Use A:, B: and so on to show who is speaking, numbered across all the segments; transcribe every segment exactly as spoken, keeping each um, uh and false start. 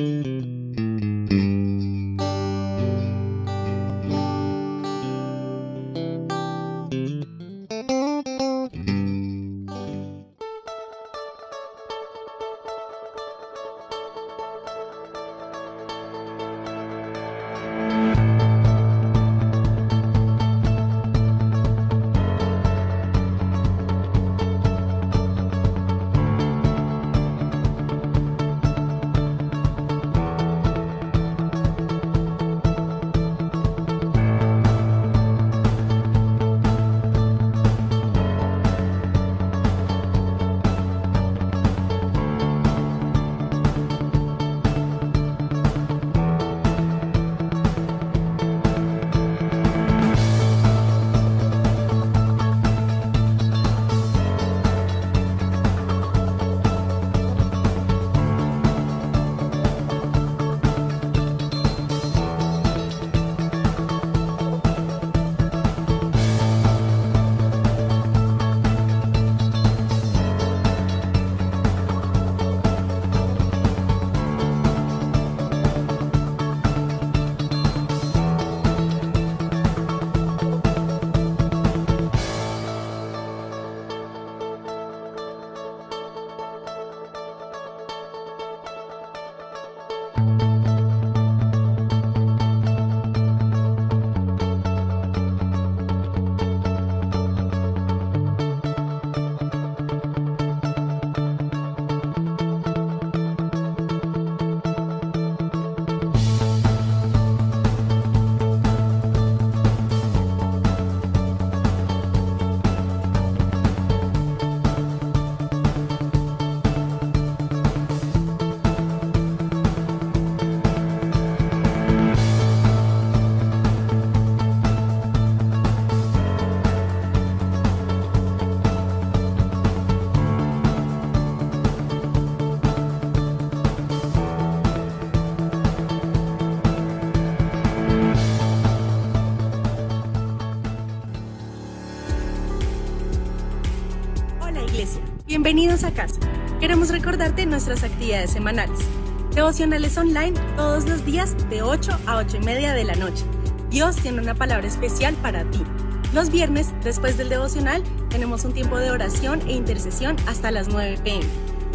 A: Bienvenidos a casa. Queremos recordarte nuestras actividades semanales. Devocionales online todos los días de ocho a ocho y media de la noche. Dios tiene una palabra especial para ti. Los viernes, después del devocional, tenemos un tiempo de oración e intercesión hasta las nueve pe eme.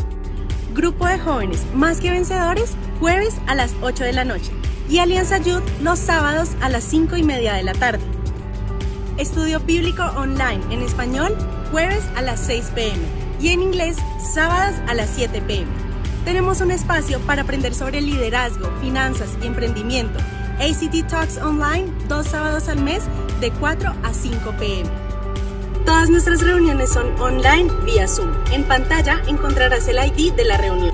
A: Grupo de jóvenes Más que Vencedores, jueves a las ocho de la noche. Y Alianza Youth los sábados a las cinco y media de la tarde. Estudio bíblico online en español, jueves a las seis pe eme. Y en inglés, sábados a las siete pe eme. Tenemos un espacio para aprender sobre liderazgo, finanzas y emprendimiento. A C T Talks Online, dos sábados al mes, de cuatro a cinco pe eme. Todas nuestras reuniones son online vía Zoom. En pantalla encontrarás el I D de la reunión.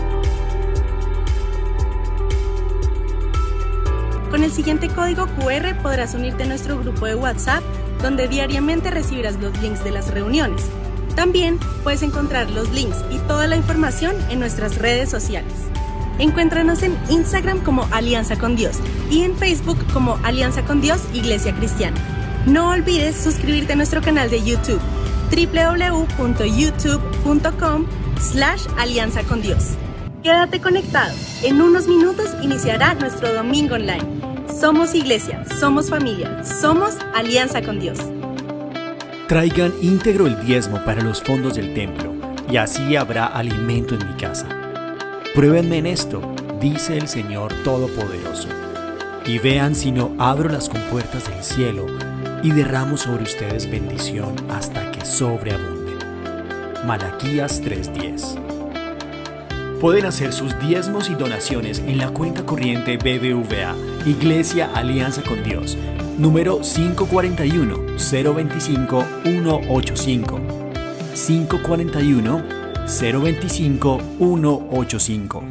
A: Con el siguiente código cu erre podrás unirte a nuestro grupo de WhatsApp, donde diariamente recibirás los links de las reuniones. También puedes encontrar los links y toda la información en nuestras redes sociales. Encuéntranos en Instagram como Alianza con Dios y en Facebook como Alianza con Dios Iglesia Cristiana. No olvides suscribirte a nuestro canal de YouTube, doble u doble u doble u punto youtube punto com slash alianza con Dios. Quédate conectado. En unos minutos iniciará nuestro domingo online. Somos iglesia, somos familia, somos Alianza con Dios.
B: Traigan íntegro el diezmo para los fondos del templo, y así habrá alimento en mi casa. Pruébenme en esto, dice el Señor Todopoderoso, y vean si no abro las compuertas del cielo y derramo sobre ustedes bendición hasta que sobreabunden. Malaquías tres diez. Pueden hacer sus diezmos y donaciones en la cuenta corriente B B V A, Iglesia Alianza con Dios, número cinco cuatro uno, cero dos cinco, uno ocho cinco, cinco cuatro uno, cero dos cinco, uno ocho cinco.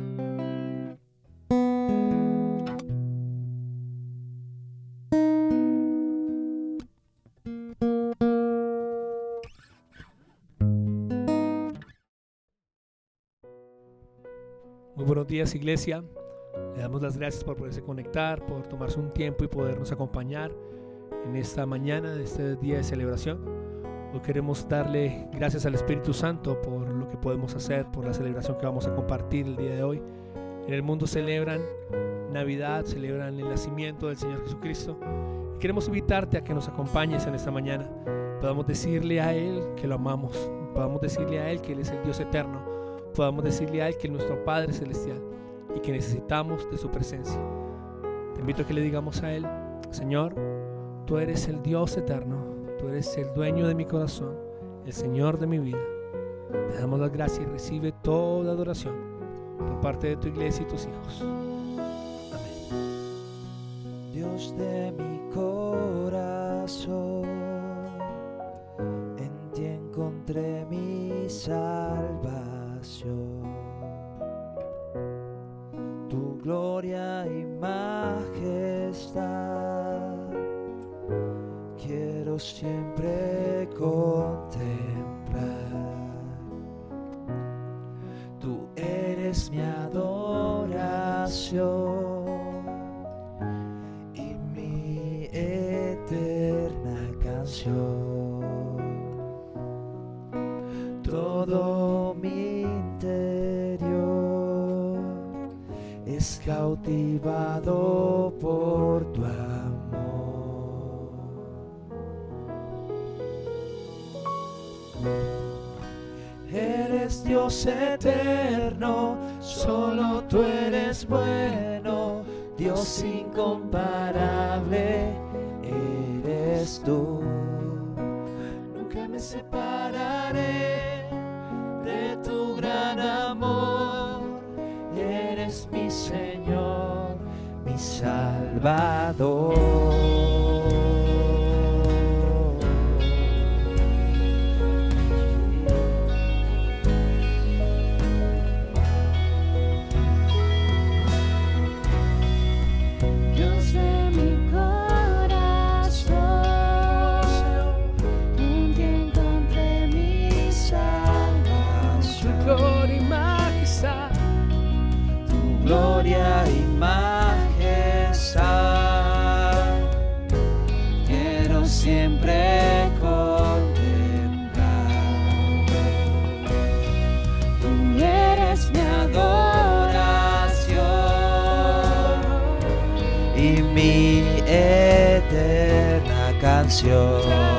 C: Muy buenos días, iglesia. Le damos las gracias por poderse conectar, por tomarse un tiempo y podernos acompañar en esta mañana de este día de celebración. Hoy queremos darle gracias al Espíritu Santo por lo que podemos hacer, por la celebración que vamos a compartir el día de hoy. En el mundo celebran Navidad, celebran el nacimiento del Señor Jesucristo. Y queremos invitarte a que nos acompañes en esta mañana. Podamos decirle a Él que lo amamos. Podamos decirle a Él que Él es el Dios eterno. Podamos decirle a Él que es nuestro Padre Celestial y que necesitamos de su presencia. Te invito a que le digamos a Él: Señor, tú eres el Dios eterno. Tú eres el dueño de mi corazón, el Señor de mi vida. Te damos las gracias y recibe toda adoración por parte de tu iglesia y tus hijos. Amén.
D: Dios de mi corazón, en ti encontré mi salvación. Tu gloria y majestad quiero siempre contemplar. Tú eres mi adoración y mi eterna canción. Todo mi interior es cautivado por tu amor. Eres Dios eterno, solo tú eres bueno, Dios incomparable eres tú. Nunca me separaré de tu gran amor, eres mi Señor, mi Salvador. Gloria y majestad quiero siempre contemplar. Tú eres mi adoración y mi eterna canción.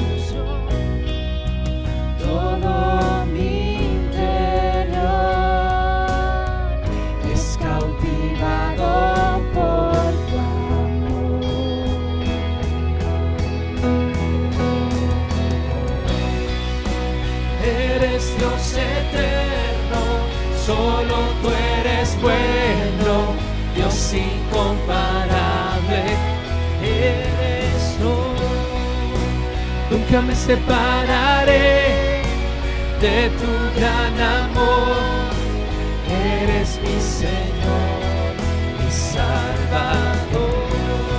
D: Dios eterno, solo tú eres bueno, Dios incomparable eres tú. Nunca me separaré de tu gran amor, eres mi Señor, mi Salvador.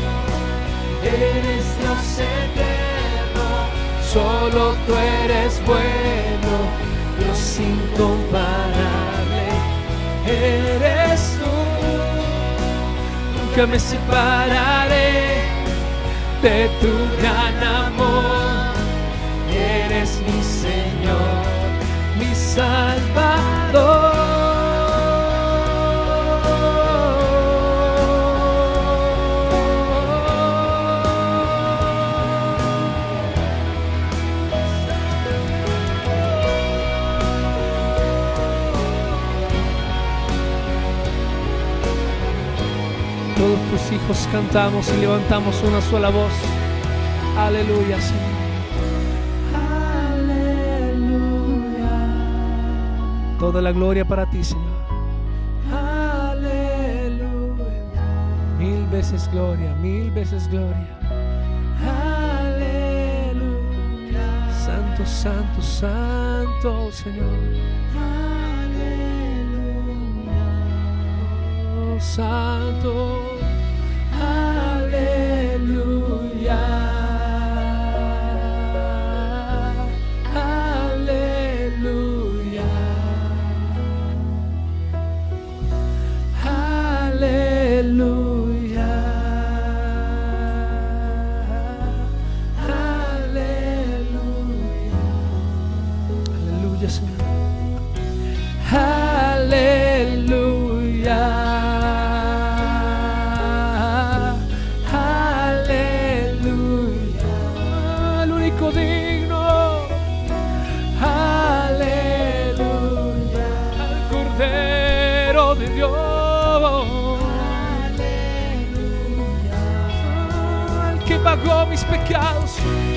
D: Eres Dios eterno, solo tú eres bueno, Dios incomparable eres tú. Nunca me separaré de tu gran amor, eres mi Señor, mi Salvador.
C: Todos tus hijos cantamos y levantamos una sola voz. Aleluya, Señor. Aleluya. Toda la gloria para ti, Señor. Aleluya. Mil veces gloria, mil veces gloria. Aleluya. Santo, santo, santo, Señor. Santo, aleluya, aleluya, aleluya, aleluya, aleluya, Señor, aleluya. Cordero de Dios. Aleluya. El que pagó mis pecados.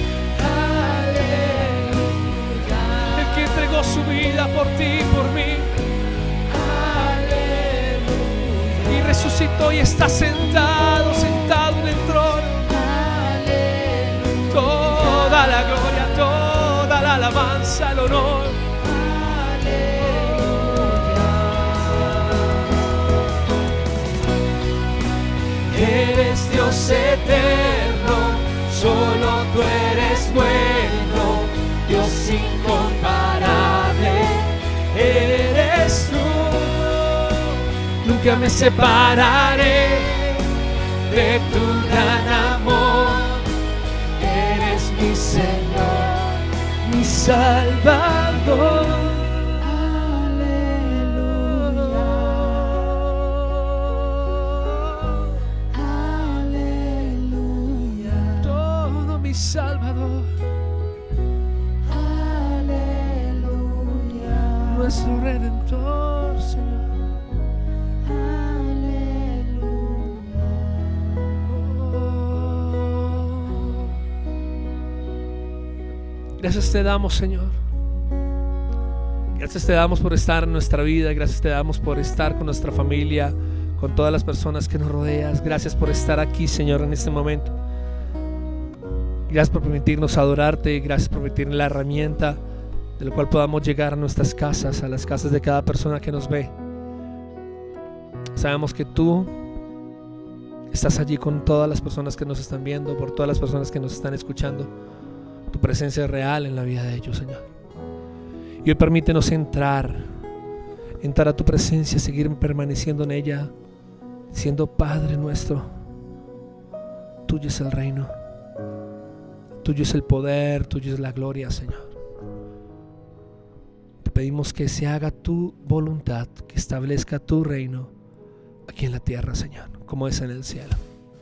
C: Aleluya. El que entregó su vida por ti y por mí. Aleluya. Y resucitó y está sentado, sentado en el trono. Aleluya. Toda la gloria, toda la alabanza, el honor. Eres Dios eterno, solo tú eres bueno, Dios incomparable, eres tú. Nunca me separaré de tu gran amor, eres mi Señor, mi Salvador. Salvador, aleluya, nuestro Redentor, Señor, aleluya. Oh. Gracias te damos, Señor. Gracias te damos por estar en nuestra vida. Gracias te damos por estar con nuestra familia, con todas las personas que nos rodeas. Gracias por estar aquí, Señor, en este momento. Gracias por permitirnos adorarte, gracias por permitirnos la herramienta de la cual podamos llegar a nuestras casas, a las casas de cada persona que nos ve. Sabemos que tú estás allí con todas las personas que nos están viendo, por todas las personas que nos están escuchando. Tu presencia es real en la vida de ellos, Señor. Y hoy permítenos entrar, entrar a tu presencia, seguir permaneciendo en ella, siendo Padre nuestro. Tuyo es el reino. Tuyo es el poder, tuyo es la gloria, Señor. Te pedimos que se haga tu voluntad, que establezca tu reino aquí en la tierra, Señor, como es en el cielo.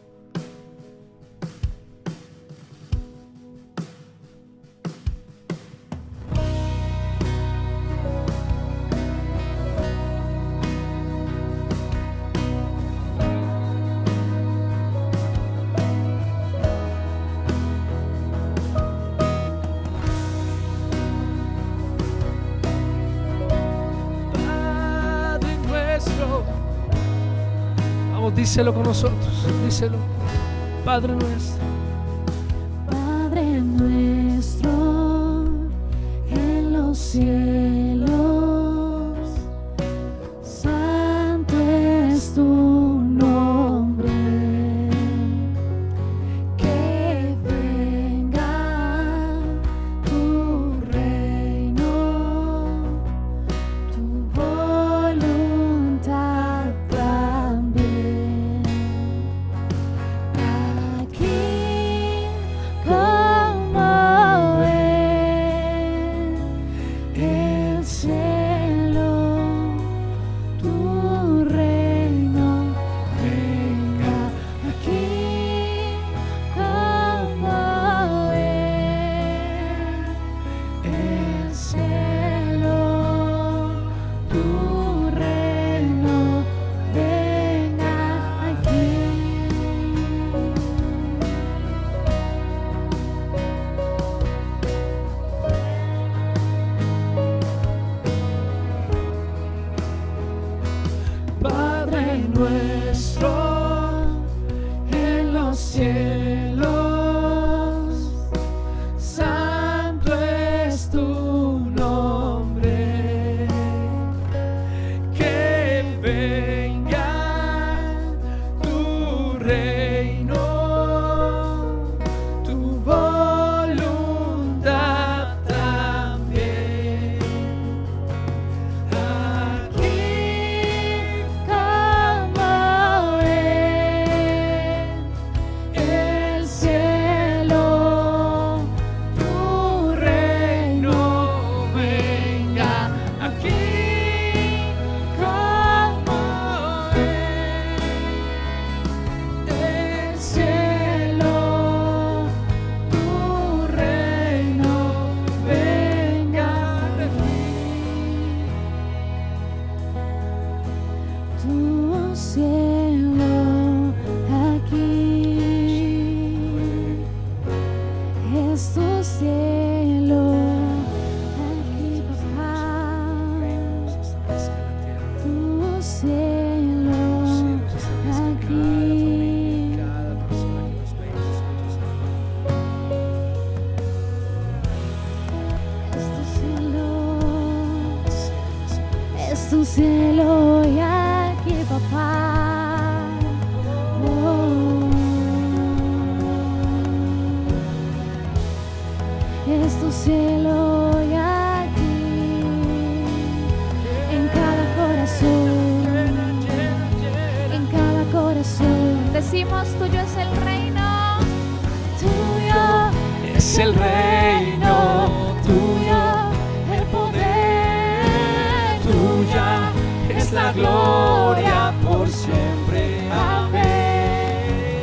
C: Díselo con nosotros, díselo. Padre nuestro,
E: Padre nuestro en los cielos, santo es tu nombre, que venga tu reino, tu voluntad también. tu cielo aquí, es tu cielo aquí, papá, tu cielo aquí, es tu cielo, es tu cielo y aquí, papá. Oh. Es tu cielo y aquí, en cada corazón, en cada corazón. Decimos, tuyo es el reino, tuyo
D: Es el reino tuyo, el poder tuya, es la gloria por siempre. Amén.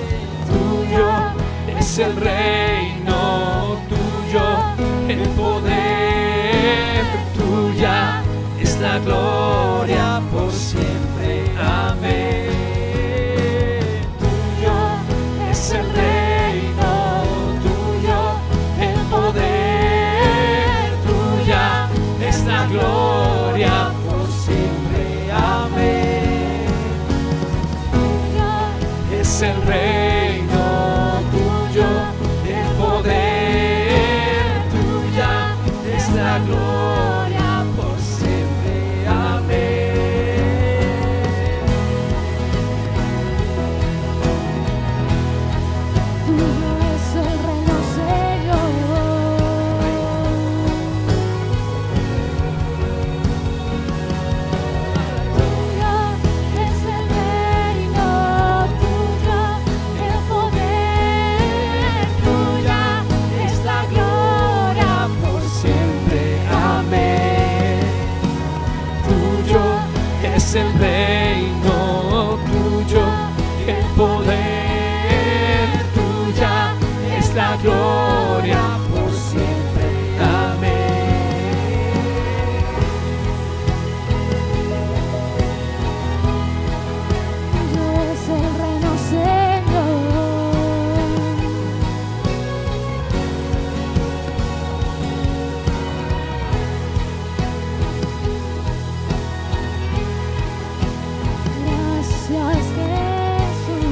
D: Tuyo es el reino tuyo, el poder tuya, es la gloria por siempre. Amén. Tuyo es el reino tuyo, el poder tuya, es la gloria por siempre. Amén. Tuyo es el reino tuyo, el poder tuya, es la gloria por siempre. Amén.
E: tuyo es el reino, Señor. Tuyo es el reino, tuyo el poder, tuya es la gloria
D: por siempre. Amén. Tuyo es el reino tuyo, el poder tuya, es la gloria por siempre. Amén.
E: tuyo es el reino, Señor. Gracias, Jesús.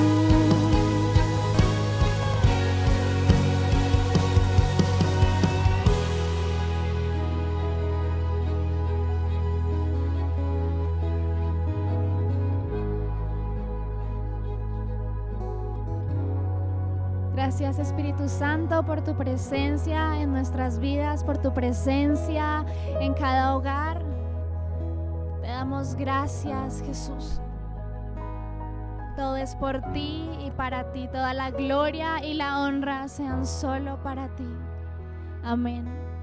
E: Gracias, Espíritu Santo, por tu presencia en nuestras vidas, por tu presencia en cada hogar. Te damos gracias, Jesús. Todo es por ti y para ti. Toda la gloria y la honra sean solo para ti. Amén.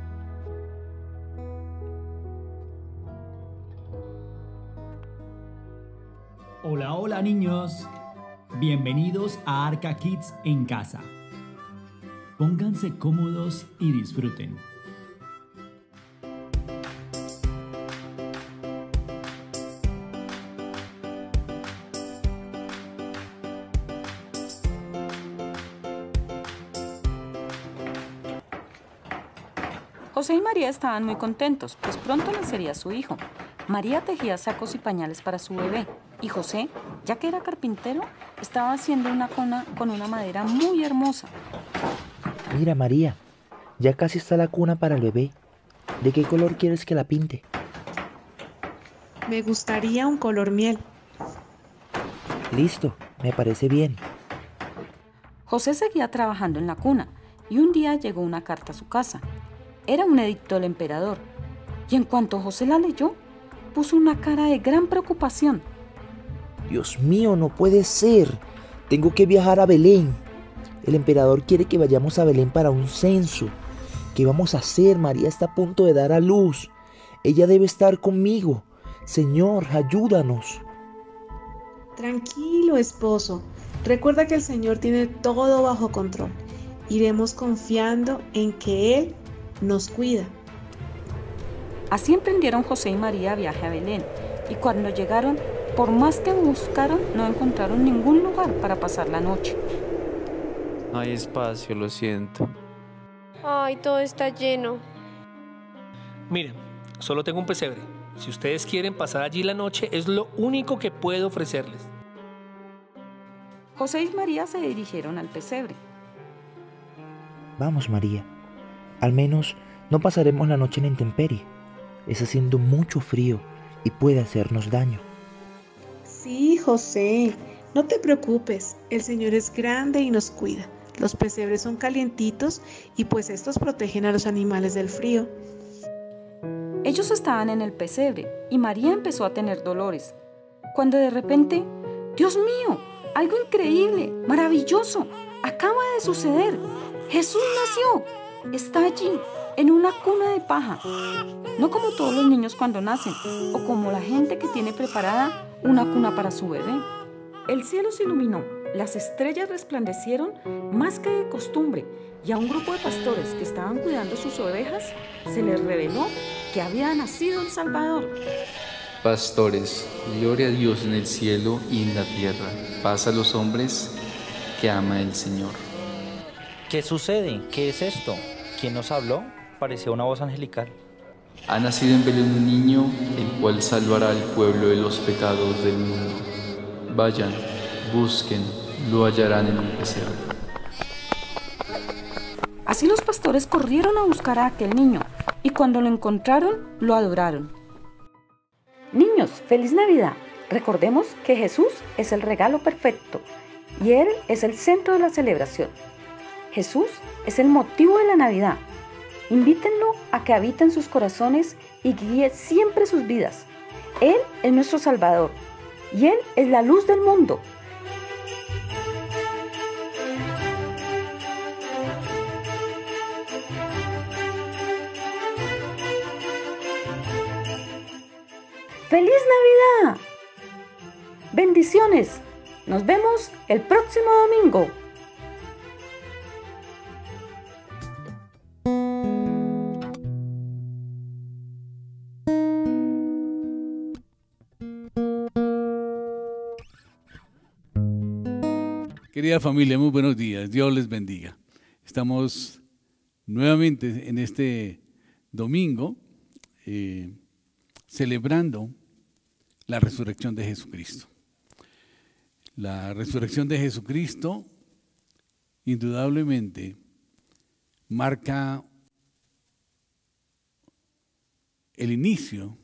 B: Hola, hola niños. Bienvenidos a Arca Kids en casa. Pónganse cómodos y disfruten.
F: José y María estaban muy contentos, pues pronto nacería su hijo. María tejía sacos y pañales para su bebé, y José, ya que era carpintero, estaba haciendo una cuna con una madera muy hermosa.
G: Mira, María, ya casi está la cuna para el bebé. ¿De qué color quieres que la pinte?
H: Me gustaría un color miel.
G: Listo, me parece bien.
F: José seguía trabajando en la cuna, y un día llegó una carta a su casa. Era un edicto del emperador, y en cuanto José la leyó, puso una cara de gran preocupación.
G: Dios mío, no puede ser. Tengo que viajar a Belén. El emperador quiere que vayamos a Belén para un censo. ¿Qué vamos a hacer? María está a punto de dar a luz. Ella debe estar conmigo. Señor, ayúdanos.
H: Tranquilo, esposo. Recuerda que el Señor tiene todo bajo control. Iremos confiando en que Él nos cuida.
F: Así emprendieron José y María viaje a Belén, Y cuando llegaron, por más que buscaron, no encontraron ningún lugar para pasar la noche.
I: No hay espacio, lo siento.
J: Ay, todo está lleno.
C: Miren, solo tengo un pesebre. Si ustedes quieren pasar allí la noche, es lo único que puedo ofrecerles.
F: José y María se dirigieron al pesebre.
G: Vamos, María. Al menos no pasaremos la noche en la intemperie. Es haciendo mucho frío y puede hacernos daño.
H: Sí, José, no te preocupes. El Señor es grande y nos cuida. Los pesebres son calientitos y pues estos protegen a los animales del frío.
F: Ellos estaban en el pesebre y María empezó a tener dolores. Cuando de repente, ¡Dios mío! Algo increíble, maravilloso, acaba de suceder. Jesús nació. Está allí, en una cuna de paja. No como todos los niños cuando nacen, o como la gente que tiene preparada una cuna para su bebé. El cielo se iluminó, las estrellas resplandecieron más que de costumbre, y a un grupo de pastores que estaban cuidando sus ovejas se les reveló que había nacido el Salvador.
I: Pastores, gloria a Dios en el cielo y en la tierra, paz a los hombres que ama el Señor.
K: ¿Qué sucede? ¿Qué es esto? ¿Quién nos habló? Parecía una voz angelical.
I: Ha nacido en Belén un niño, el cual salvará al pueblo de los pecados del mundo. Vayan, busquen, lo hallarán en un pesebre.
F: Así los pastores corrieron a buscar a aquel niño, y cuando lo encontraron, lo adoraron. Niños, ¡feliz Navidad! Recordemos que Jesús es el regalo perfecto, y Él es el centro de la celebración. Jesús es el motivo de la Navidad. Invítenlo a que habite en sus corazones y guíe siempre sus vidas. Él es nuestro Salvador y Él es la luz del mundo. ¡Feliz Navidad! Bendiciones. Nos vemos el próximo domingo.
L: Querida familia, muy buenos días. Dios les bendiga. Estamos nuevamente en este domingo eh, celebrando la resurrección de Jesucristo. La resurrección de Jesucristo indudablemente marca el inicio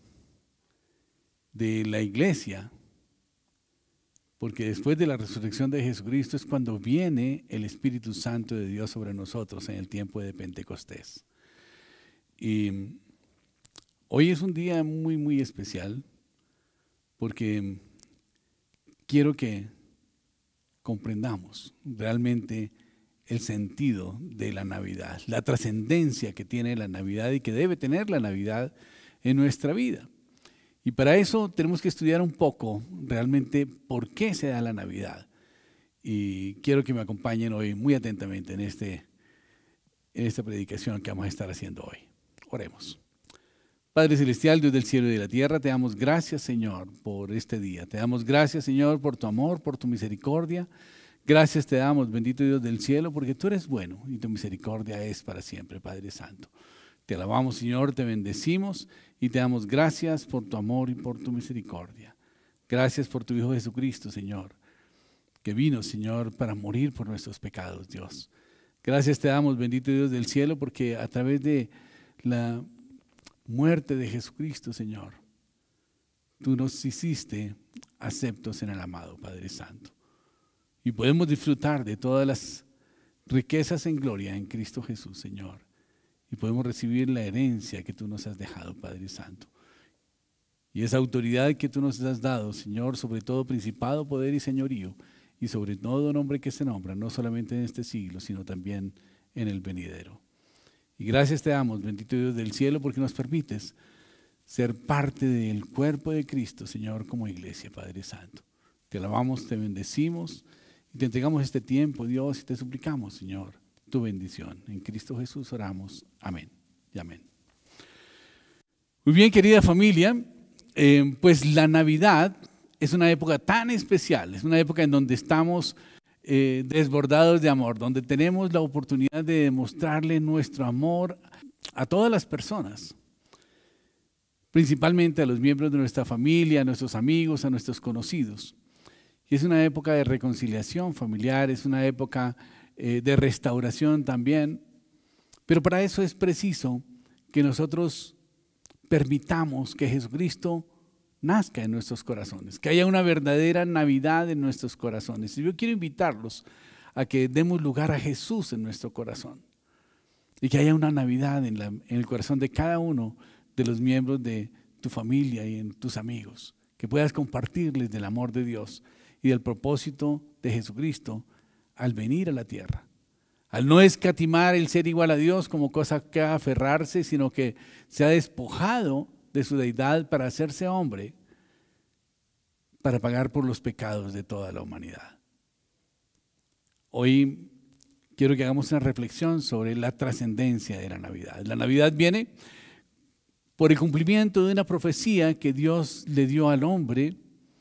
L: de la iglesia, porque después de la resurrección de Jesucristo es cuando viene el Espíritu Santo de Dios sobre nosotros en el tiempo de Pentecostés. Y hoy es un día muy, muy especial, porque quiero que comprendamos realmente el sentido de la Navidad, la trascendencia que tiene la Navidad y que debe tener la Navidad en nuestra vida. Y para eso tenemos que estudiar un poco realmente por qué se da la Navidad. Y quiero que me acompañen hoy muy atentamente en, este, en esta predicación que vamos a estar haciendo hoy. Oremos. Padre Celestial, Dios del cielo y de la tierra, te damos gracias, Señor, por este día. Te damos gracias, Señor, por tu amor, por tu misericordia. Gracias te damos, bendito Dios del cielo, porque tú eres bueno y tu misericordia es para siempre, Padre Santo. Te alabamos, Señor, te bendecimos y te damos gracias por tu amor y por tu misericordia. Gracias por tu Hijo Jesucristo, Señor, que vino, Señor, para morir por nuestros pecados, Dios. Gracias te damos, bendito Dios del cielo, porque a través de la muerte de Jesucristo, Señor, tú nos hiciste aceptos en el amado Padre Santo. Y podemos disfrutar de todas las riquezas en gloria en Cristo Jesús, Señor. Y podemos recibir la herencia que tú nos has dejado, Padre Santo. Y esa autoridad que tú nos has dado, Señor, sobre todo principado, poder y señorío, y sobre todo nombre que se nombra, no solamente en este siglo, sino también en el venidero. Y gracias te damos, bendito Dios del cielo, porque nos permites ser parte del cuerpo de Cristo, Señor, como iglesia, Padre Santo. Te alabamos, te bendecimos y te entregamos este tiempo, Dios, y te suplicamos, Señor, tu bendición. En Cristo Jesús oramos. Amén y amén. Muy bien, querida familia, eh, pues la Navidad es una época tan especial, es una época en donde estamos eh, desbordados de amor, donde tenemos la oportunidad de demostrarle nuestro amor a todas las personas, principalmente a los miembros de nuestra familia, a nuestros amigos, a nuestros conocidos. Y es una época de reconciliación familiar, es una época eh, de restauración también, pero para eso es preciso que nosotros permitamos que Jesucristo nazca en nuestros corazones, que haya una verdadera Navidad en nuestros corazones. Y yo quiero invitarlos a que demos lugar a Jesús en nuestro corazón y que haya una Navidad en, la, en el corazón de cada uno de los miembros de tu familia y en tus amigos, que puedas compartirles del amor de Dios y del propósito de Jesucristo al venir a la tierra, al no escatimar el ser igual a Dios como cosa que aferrarse, sino que se ha despojado de su deidad para hacerse hombre, para pagar por los pecados de toda la humanidad. Hoy quiero que hagamos una reflexión sobre la trascendencia de la Navidad. La Navidad viene por el cumplimiento de una profecía que Dios le dio al hombre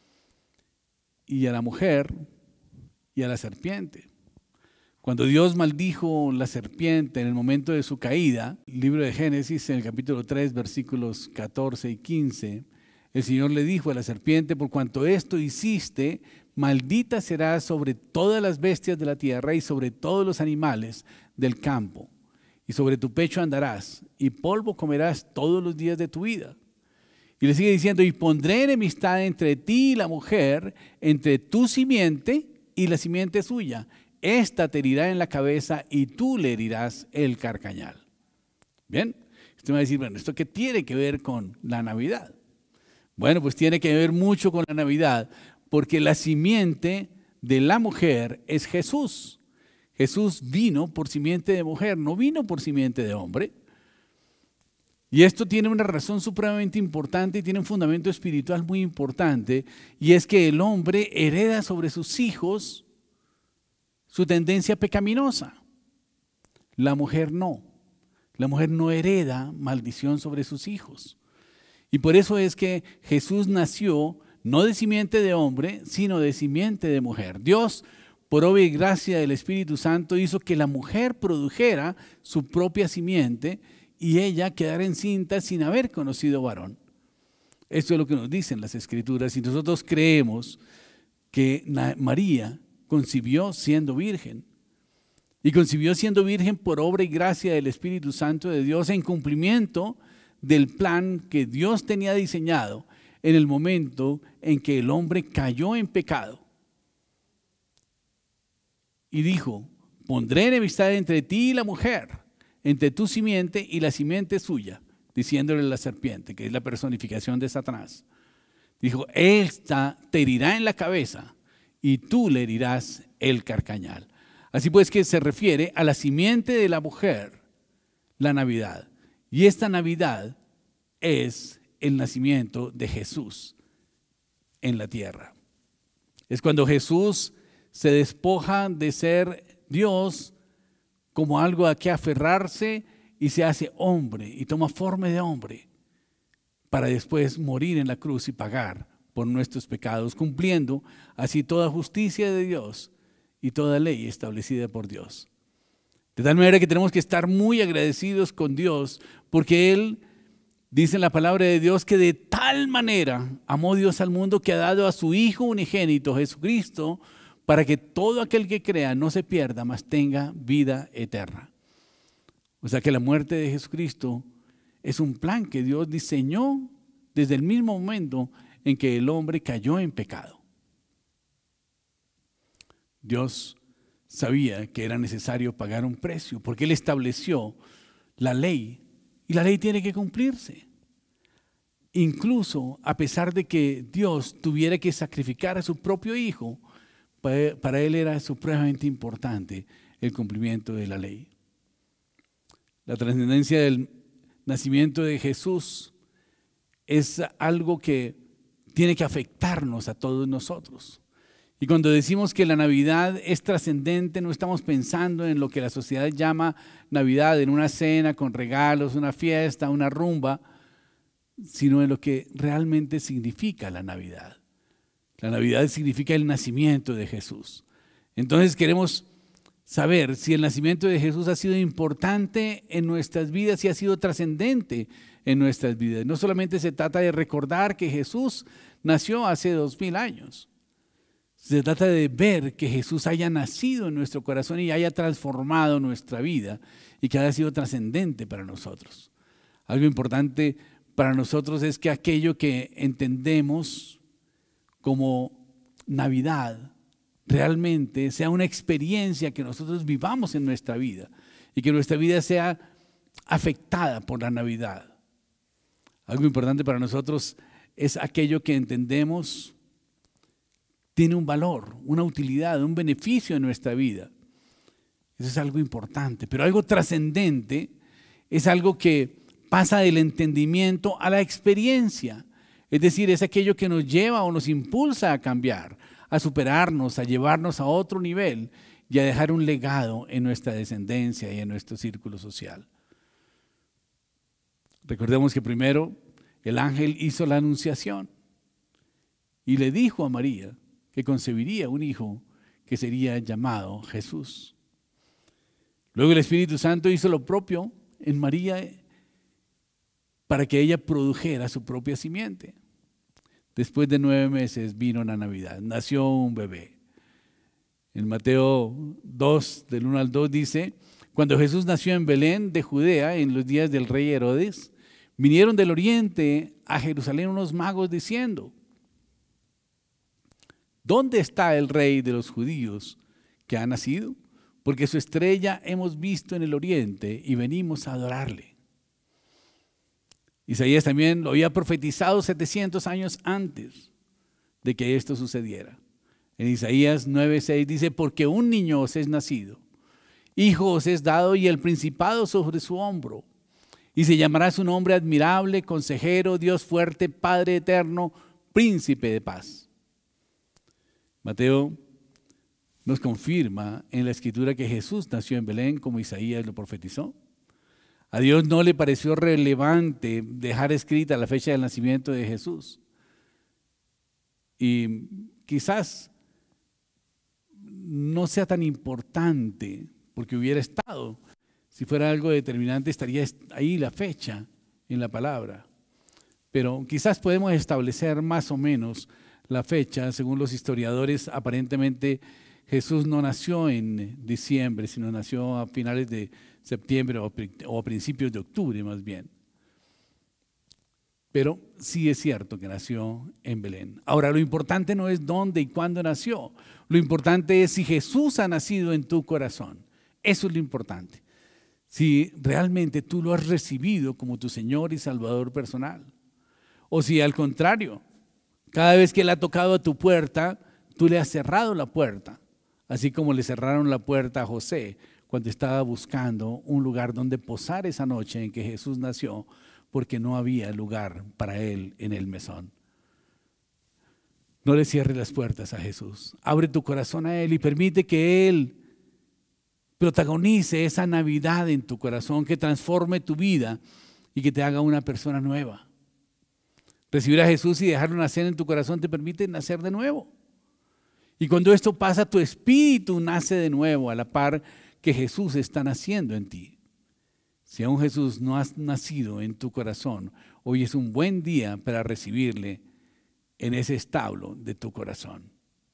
L: y a la mujer y a la serpiente. Cuando Dios maldijo la serpiente en el momento de su caída, el libro de Génesis, en el capítulo tres, versículos catorce y quince, el Señor le dijo a la serpiente: por cuanto esto hiciste, maldita serás sobre todas las bestias de la tierra y sobre todos los animales del campo. Y sobre tu pecho andarás, y polvo comerás todos los días de tu vida. Y le sigue diciendo: y pondré enemistad entre ti y la mujer, entre tu simiente y la simiente suya. Esta te herirá en la cabeza y tú le herirás el carcañal. Bien, usted me va a decir: bueno, ¿esto qué tiene que ver con la Navidad? Bueno, pues tiene que ver mucho con la Navidad, porque la simiente de la mujer es Jesús. Jesús vino por simiente de mujer, no vino por simiente de hombre. Y esto tiene una razón supremamente importante y tiene un fundamento espiritual muy importante, y es que el hombre hereda sobre sus hijos su tendencia pecaminosa. La mujer no. La mujer no hereda maldición sobre sus hijos. Y por eso es que Jesús nació no de simiente de hombre, sino de simiente de mujer. Dios, por obra y gracia del Espíritu Santo, hizo que la mujer produjera su propia simiente y ella quedara encinta sin haber conocido varón. Esto es lo que nos dicen las Escrituras, y nosotros creemos que María concibió siendo virgen, y concibió siendo virgen por obra y gracia del Espíritu Santo de Dios, en cumplimiento del plan que Dios tenía diseñado en el momento en que el hombre cayó en pecado. Y dijo: pondré enemistad entre ti y la mujer, entre tu simiente y la simiente suya, diciéndole a la serpiente, que es la personificación de Satanás. Dijo: esta te herirá en la cabeza y tú le herirás el carcañal. Así pues, que se refiere a la simiente de la mujer, la Navidad. Y esta Navidad es el nacimiento de Jesús en la tierra. Es cuando Jesús se despoja de ser Dios como algo a que aferrarse y se hace hombre y toma forma de hombre para después morir en la cruz y pagar por nuestros pecados, cumpliendo así toda justicia de Dios y toda ley establecida por Dios. De tal manera que tenemos que estar muy agradecidos con Dios, porque Él dice en la palabra de Dios que de tal manera amó Dios al mundo que ha dado a su Hijo unigénito, Jesucristo, para que todo aquel que crea no se pierda, mas tenga vida eterna. O sea que la muerte de Jesucristo es un plan que Dios diseñó desde el mismo momento en que el hombre cayó en pecado. Dios sabía que era necesario pagar un precio, porque Él estableció la ley, y la ley tiene que cumplirse. Incluso a pesar de que Dios tuviera que sacrificar a su propio Hijo, para Él era supremamente importante el cumplimiento de la ley. La trascendencia del nacimiento de Jesús es algo que tiene que afectarnos a todos nosotros. Y cuando decimos que la Navidad es trascendente, no estamos pensando en lo que la sociedad llama Navidad, en una cena con regalos, una fiesta, una rumba. sino en lo que realmente significa la Navidad. La Navidad significa el nacimiento de Jesús. Entonces queremos saber si el nacimiento de Jesús ha sido importante en nuestras vidas y ha sido trascendente en nuestras vidas. No solamente se trata de recordar que Jesús nació hace dos mil años. Se trata de ver que Jesús haya nacido en nuestro corazón y haya transformado nuestra vida y que haya sido trascendente para nosotros. Algo importante para nosotros es que aquello que entendemos como Navidad realmente sea una experiencia que nosotros vivamos en nuestra vida y que nuestra vida sea afectada por la Navidad. Algo importante para nosotros es aquello que entendemos tiene un valor, una utilidad, un beneficio en nuestra vida. Eso es algo importante, pero algo trascendente es algo que pasa del entendimiento a la experiencia. Es decir, es aquello que nos lleva o nos impulsa a cambiar, a superarnos, a llevarnos a otro nivel y a dejar un legado en nuestra descendencia y en nuestro círculo social. Recordemos que primero el ángel hizo la anunciación y le dijo a María que concebiría un hijo que sería llamado Jesús. Luego el Espíritu Santo hizo lo propio en María para que ella produjera su propia simiente. Después de nueve meses vino la Navidad, nació un bebé. En Mateo dos, del uno al dos dice, cuando Jesús nació en Belén de Judea en los días del rey Herodes, vinieron del oriente a Jerusalén unos magos diciendo, ¿dónde está el rey de los judíos que ha nacido? Porque su estrella hemos visto en el oriente y venimos a adorarle. Isaías también lo había profetizado setecientos años antes de que esto sucediera. En Isaías nueve seis dice, porque un niño os es nacido, hijo os es dado y el principado sobre su hombro. Y se llamará su nombre admirable, consejero, Dios fuerte, Padre eterno, príncipe de paz. Mateo nos confirma en la escritura que Jesús nació en Belén como Isaías lo profetizó. A Dios no le pareció relevante dejar escrita la fecha del nacimiento de Jesús. Y quizás no sea tan importante porque hubiera estado. Si fuera algo determinante estaría ahí la fecha en la palabra. Pero quizás podemos establecer más o menos la fecha. Según los historiadores, aparentemente Jesús no nació en diciembre, sino nació a finales de septiembre o a principios de octubre más bien. Pero sí es cierto que nació en Belén. Ahora, lo importante no es dónde y cuándo nació. Lo importante es si Jesús ha nacido en tu corazón. Eso es lo importante. Si realmente tú lo has recibido como tu Señor y Salvador personal. O si al contrario, cada vez que Él ha tocado a tu puerta, tú le has cerrado la puerta. Así como le cerraron la puerta a José cuando estaba buscando un lugar donde posar esa noche en que Jesús nació, porque no había lugar para él en el mesón. No le cierres las puertas a Jesús. Abre tu corazón a Él y permite que Él protagonice esa Navidad en tu corazón, que transforme tu vida y que te haga una persona nueva. Recibir a Jesús y dejarlo nacer en tu corazón te permite nacer de nuevo. Y cuando esto pasa, tu espíritu nace de nuevo a la par que Jesús está naciendo en ti. Si aún Jesús no ha nacido en tu corazón, hoy es un buen día para recibirle en ese establo de tu corazón.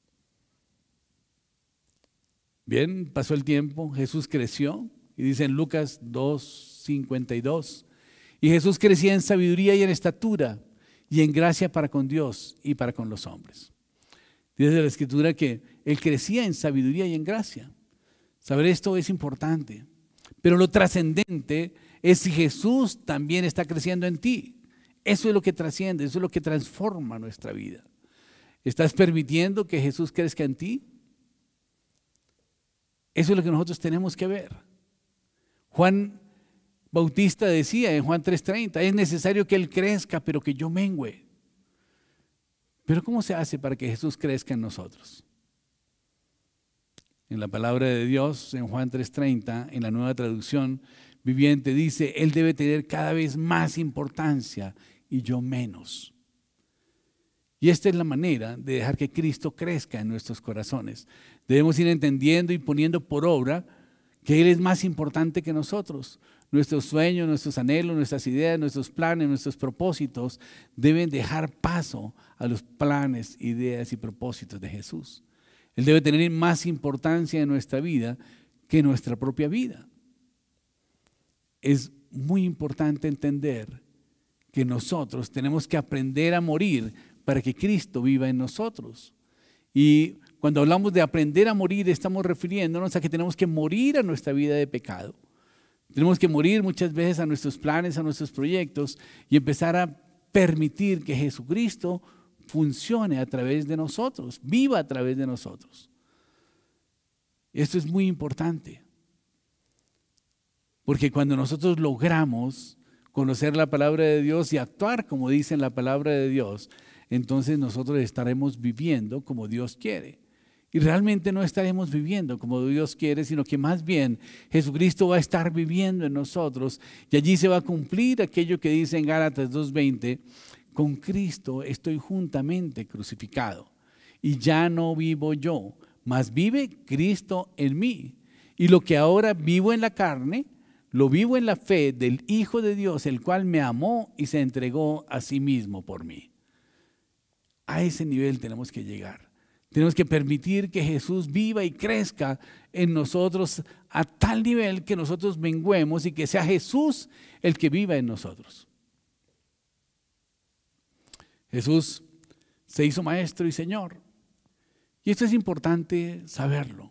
L: Bien, pasó el tiempo, Jesús creció, y dice en Lucas dos, cincuenta y dos, y Jesús crecía en sabiduría y en estatura, y en gracia para con Dios y para con los hombres. Dice la Escritura que Él crecía en sabiduría y en gracia. Saber esto es importante, pero lo trascendente es si Jesús también está creciendo en ti. Eso es lo que trasciende, eso es lo que transforma nuestra vida. ¿Estás permitiendo que Jesús crezca en ti? Eso es lo que nosotros tenemos que ver. Juan Bautista decía en Juan tres treinta, es necesario que Él crezca, pero que yo mengüe. Pero ¿cómo se hace para que Jesús crezca en nosotros? En la palabra de Dios, en Juan tres treinta, en la Nueva Traducción Viviente, dice, Él debe tener cada vez más importancia y yo menos. Y esta es la manera de dejar que Cristo crezca en nuestros corazones. Debemos ir entendiendo y poniendo por obra que Él es más importante que nosotros. Nuestros sueños, nuestros anhelos, nuestras ideas, nuestros planes, nuestros propósitos deben dejar paso a los planes, ideas y propósitos de Jesús. Él debe tener más importancia en nuestra vida que nuestra propia vida. Es muy importante entender que nosotros tenemos que aprender a morir para que Cristo viva en nosotros. Y cuando hablamos de aprender a morir, estamos refiriéndonos a que tenemos que morir a nuestra vida de pecado. Tenemos que morir muchas veces a nuestros planes, a nuestros proyectos y empezar a permitir que Jesucristo funcione a través de nosotros, viva a través de nosotros. Esto es muy importante, porque cuando nosotros logramos conocer la palabra de Dios y actuar como dice en la palabra de Dios, entonces nosotros estaremos viviendo como Dios quiere. Y realmente no estaremos viviendo como Dios quiere, sino que más bien Jesucristo va a estar viviendo en nosotros y allí se va a cumplir aquello que dice en Gálatas dos veinte, con Cristo estoy juntamente crucificado y ya no vivo yo, mas vive Cristo en mí. Y lo que ahora vivo en la carne, lo vivo en la fe del Hijo de Dios, el cual me amó y se entregó a sí mismo por mí. A ese nivel tenemos que llegar. Tenemos que permitir que Jesús viva y crezca en nosotros a tal nivel que nosotros menguemos y que sea Jesús el que viva en nosotros. Jesús se hizo maestro y Señor. Y esto es importante saberlo.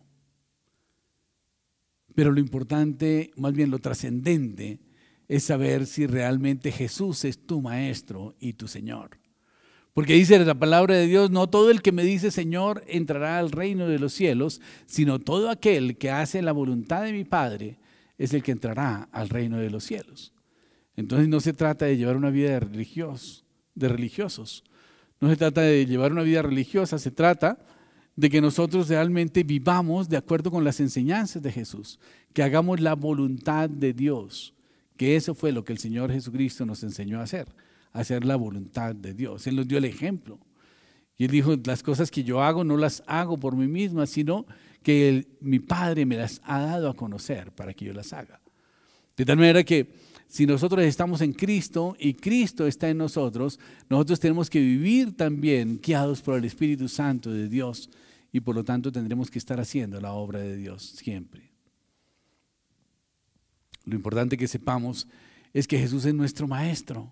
L: Pero lo importante, más bien lo trascendente, es saber si realmente Jesús es tu maestro y tu Señor. Porque dice la palabra de Dios, no todo el que me dice Señor entrará al reino de los cielos, sino todo aquel que hace la voluntad de mi Padre es el que entrará al reino de los cielos. Entonces no se trata de llevar una vida de religiosos, de religiosos. No se trata de llevar una vida religiosa, se trata de que nosotros realmente vivamos de acuerdo con las enseñanzas de Jesús, que hagamos la voluntad de Dios, que eso fue lo que el Señor Jesucristo nos enseñó a hacer. Hacer la voluntad de Dios. Él nos dio el ejemplo. Y Él dijo, las cosas que yo hago no las hago por mí misma, sino que el, mi Padre me las ha dado a conocer para que yo las haga. De tal manera que si nosotros estamos en Cristo y Cristo está en nosotros, nosotros tenemos que vivir también guiados por el Espíritu Santo de Dios y por lo tanto tendremos que estar haciendo la obra de Dios siempre. Lo importante que sepamos es que Jesús es nuestro Maestro.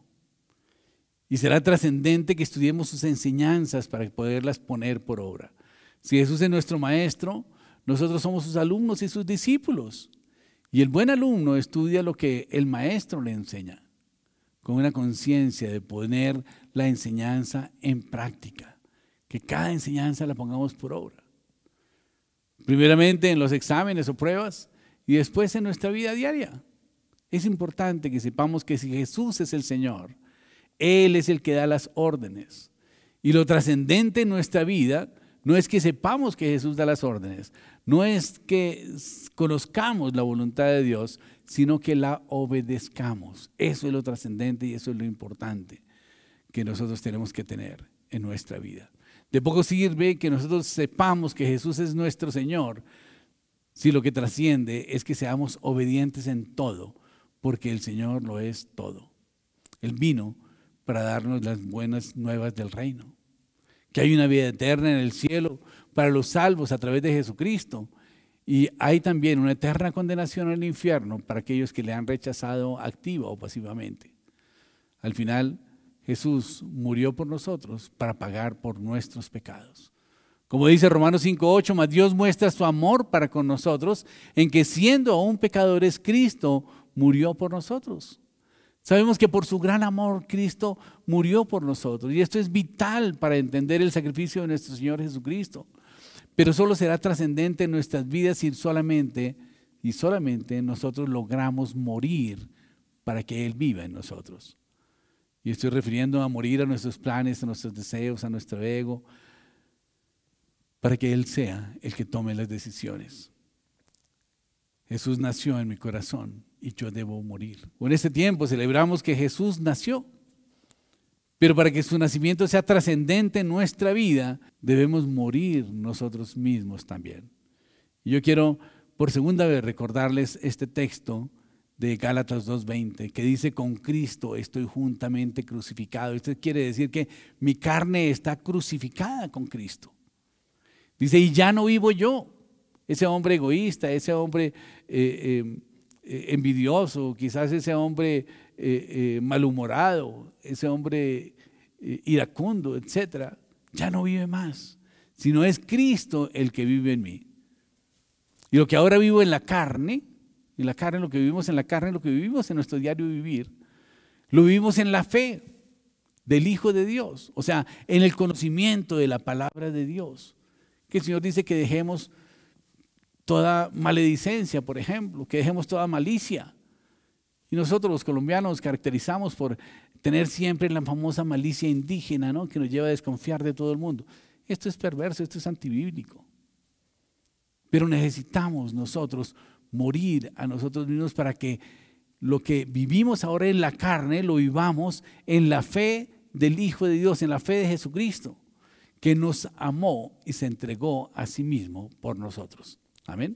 L: Y será trascendente que estudiemos sus enseñanzas para poderlas poner por obra. Si Jesús es nuestro maestro, nosotros somos sus alumnos y sus discípulos. Y el buen alumno estudia lo que el maestro le enseña, con una conciencia de poner la enseñanza en práctica. Que cada enseñanza la pongamos por obra. Primeramente en los exámenes o pruebas y después en nuestra vida diaria. Es importante que sepamos que si Jesús es el Señor, Él es el que da las órdenes. Y lo trascendente en nuestra vida no es que sepamos que Jesús da las órdenes, no es que conozcamos la voluntad de Dios, sino que la obedezcamos. Eso es lo trascendente y eso es lo importante que nosotros tenemos que tener en nuestra vida. De poco sirve que nosotros sepamos que Jesús es nuestro Señor, si lo que trasciende es que seamos obedientes en todo, porque el Señor lo es todo. Él vino para darnos las buenas nuevas del reino, que hay una vida eterna en el cielo para los salvos a través de Jesucristo y hay también una eterna condenación en el infierno para aquellos que le han rechazado activa o pasivamente. Al final Jesús murió por nosotros para pagar por nuestros pecados. Como dice Romanos cinco ocho, mas Dios muestra su amor para con nosotros en que siendo aún pecadores Cristo murió por nosotros. Sabemos que por su gran amor Cristo murió por nosotros y esto es vital para entender el sacrificio de nuestro Señor Jesucristo. Pero solo será trascendente en nuestras vidas si solamente y solamente nosotros logramos morir para que Él viva en nosotros. Y estoy refiriendo a morir a nuestros planes, a nuestros deseos, a nuestro ego, para que Él sea el que tome las decisiones. Jesús nació en mi corazón y yo debo morir. En este tiempo celebramos que Jesús nació. Pero para que su nacimiento sea trascendente en nuestra vida, debemos morir nosotros mismos también. Y yo quiero por segunda vez recordarles este texto de Gálatas dos veinte, que dice: con Cristo estoy juntamente crucificado. Esto quiere decir que mi carne está crucificada con Cristo. Dice, y ya no vivo yo, ese hombre egoísta, ese hombre eh, eh, envidioso, quizás ese hombre eh, eh, malhumorado, ese hombre eh, iracundo, etcétera, ya no vive más, sino es Cristo el que vive en mí. Y lo que ahora vivo en la carne, en la carne, lo que vivimos en la carne, lo que vivimos en nuestro diario vivir, lo vivimos en la fe del Hijo de Dios, o sea, en el conocimiento de la palabra de Dios. Que el Señor dice que dejemos toda maledicencia, por ejemplo, que dejemos toda malicia. Y nosotros los colombianos nos caracterizamos por tener siempre la famosa malicia indígena, ¿no?, que nos lleva a desconfiar de todo el mundo. Esto es perverso, esto es antibíblico. Pero necesitamos nosotros morir a nosotros mismos para que lo que vivimos ahora en la carne lo vivamos en la fe del Hijo de Dios, en la fe de Jesucristo, que nos amó y se entregó a sí mismo por nosotros. Amén.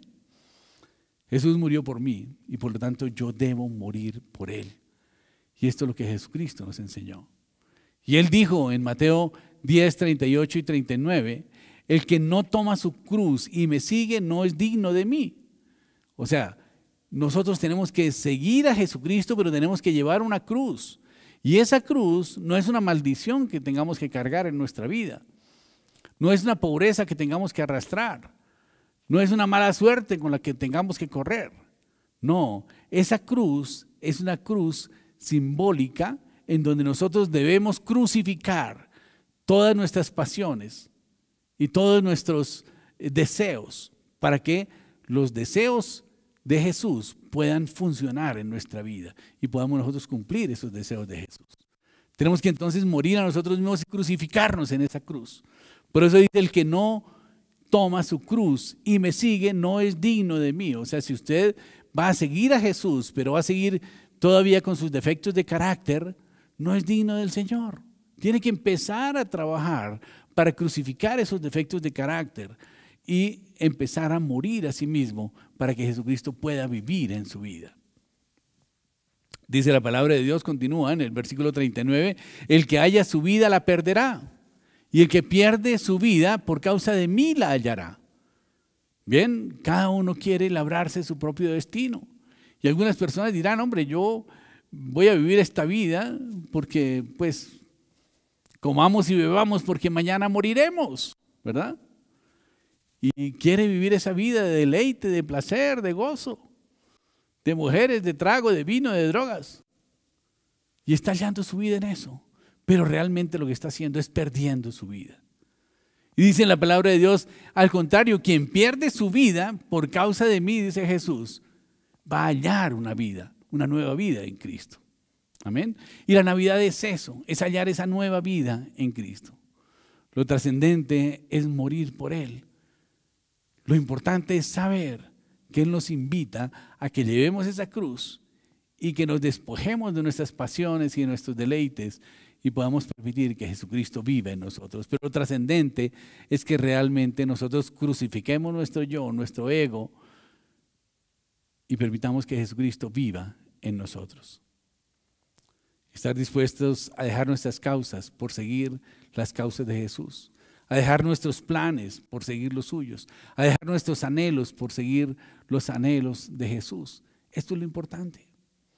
L: Jesús murió por mí y por lo tanto yo debo morir por Él. Y esto es lo que Jesucristo nos enseñó. Y Él dijo en Mateo diez, treinta y ocho y treinta y nueve, el que no toma su cruz y me sigue no es digno de mí. O sea, nosotros tenemos que seguir a Jesucristo, pero tenemos que llevar una cruz. Y esa cruz no es una maldición que tengamos que cargar en nuestra vida. No es una pobreza que tengamos que arrastrar. No es una mala suerte con la que tengamos que correr. No, esa cruz es una cruz simbólica en donde nosotros debemos crucificar todas nuestras pasiones y todos nuestros deseos para que los deseos de Jesús puedan funcionar en nuestra vida y podamos nosotros cumplir esos deseos de Jesús. Tenemos que entonces morir a nosotros mismos y crucificarnos en esa cruz. Por eso dice, el que no toma su cruz y me sigue no es digno de mí. O sea, si usted va a seguir a Jesús, pero va a seguir todavía con sus defectos de carácter, no es digno del Señor. Tiene que empezar a trabajar para crucificar esos defectos de carácter y empezar a morir a sí mismo para que Jesucristo pueda vivir en su vida. Dice la palabra de Dios, continúa en el versículo treinta y nueve, el que haya su vida la perderá, y el que pierde su vida por causa de mí la hallará. Bien, cada uno quiere labrarse su propio destino. Y algunas personas dirán, hombre, yo voy a vivir esta vida porque pues comamos y bebamos porque mañana moriremos, ¿verdad? Y quiere vivir esa vida de deleite, de placer, de gozo, de mujeres, de trago, de vino, de drogas. Y está hallando su vida en eso. Pero realmente lo que está haciendo es perdiendo su vida. Y dice en la palabra de Dios, al contrario, quien pierde su vida por causa de mí, dice Jesús, va a hallar una vida, una nueva vida en Cristo. Amén. Y la Navidad es eso, es hallar esa nueva vida en Cristo. Lo trascendente es morir por Él. Lo importante es saber que Él nos invita a que llevemos esa cruz y que nos despojemos de nuestras pasiones y de nuestros deleites y podamos permitir que Jesucristo viva en nosotros. Pero lo trascendente es que realmente nosotros crucifiquemos nuestro yo, nuestro ego y permitamos que Jesucristo viva en nosotros. Estar dispuestos a dejar nuestras causas por seguir las causas de Jesús, a dejar nuestros planes por seguir los suyos, a dejar nuestros anhelos por seguir los anhelos de Jesús. Esto es lo importante.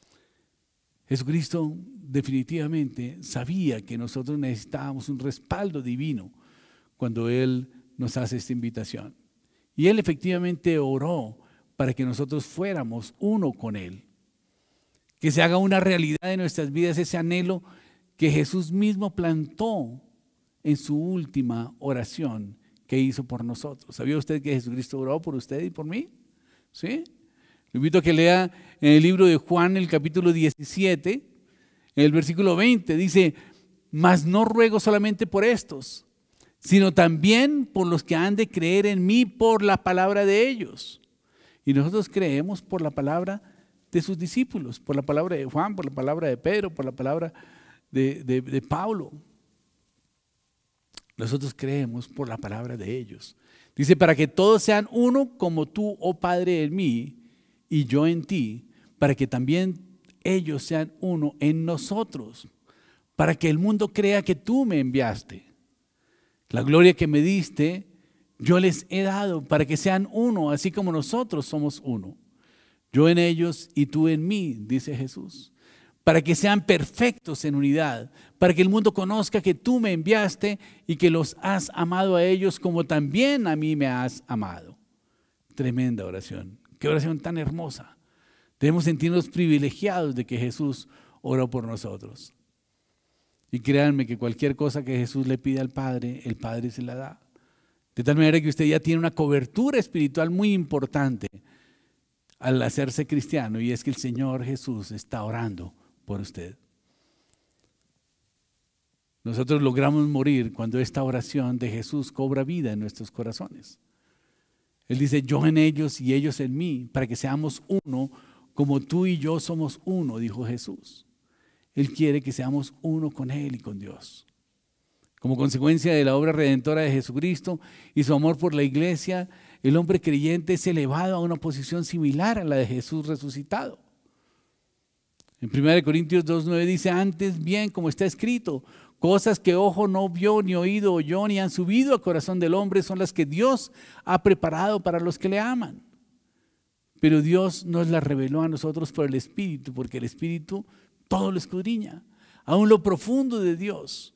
L: Jesucristo definitivamente sabía que nosotros necesitábamos un respaldo divino cuando Él nos hace esta invitación. Y Él efectivamente oró para que nosotros fuéramos uno con Él. Que se haga una realidad en nuestras vidas ese anhelo que Jesús mismo plantó en su última oración que hizo por nosotros. ¿Sabía usted que Jesucristo oró por usted y por mí? ¿Sí? Le invito a que lea en el libro de Juan, el capítulo diecisiete, en el versículo veinte, dice, mas no ruego solamente por estos, sino también por los que han de creer en mí por la palabra de ellos. Y nosotros creemos por la palabra de sus discípulos, por la palabra de Juan, por la palabra de Pedro, por la palabra de, de, de Pablo. Nosotros creemos por la palabra de ellos. Dice, para que todos sean uno como tú, oh Padre, en mí y yo en ti, para que también ellos sean uno en nosotros, para que el mundo crea que tú me enviaste. La gloria que me diste, yo les he dado, para que sean uno, así como nosotros somos uno. Yo en ellos y tú en mí, dice Jesús, para que sean perfectos en unidad, para que el mundo conozca que tú me enviaste y que los has amado a ellos como también a mí me has amado. Tremenda oración. Qué oración tan hermosa. Debemos sentirnos privilegiados de que Jesús oró por nosotros. Y créanme que cualquier cosa que Jesús le pide al Padre, el Padre se la da. De tal manera que usted ya tiene una cobertura espiritual muy importante al hacerse cristiano, y es que el Señor Jesús está orando por usted. Nosotros logramos morir cuando esta oración de Jesús cobra vida en nuestros corazones. Él dice, yo en ellos y ellos en mí, para que seamos uno, como tú y yo somos uno, dijo Jesús. Él quiere que seamos uno con Él y con Dios. Como consecuencia de la obra redentora de Jesucristo y su amor por la iglesia, el hombre creyente es elevado a una posición similar a la de Jesús resucitado. En primera de Corintios dos nueve dice, antes bien, como está escrito, cosas que ojo no vio, ni oído oyó, ni han subido al corazón del hombre, son las que Dios ha preparado para los que le aman. Pero Dios nos las reveló a nosotros por el Espíritu, porque el Espíritu todo lo escudriña, aún lo profundo de Dios.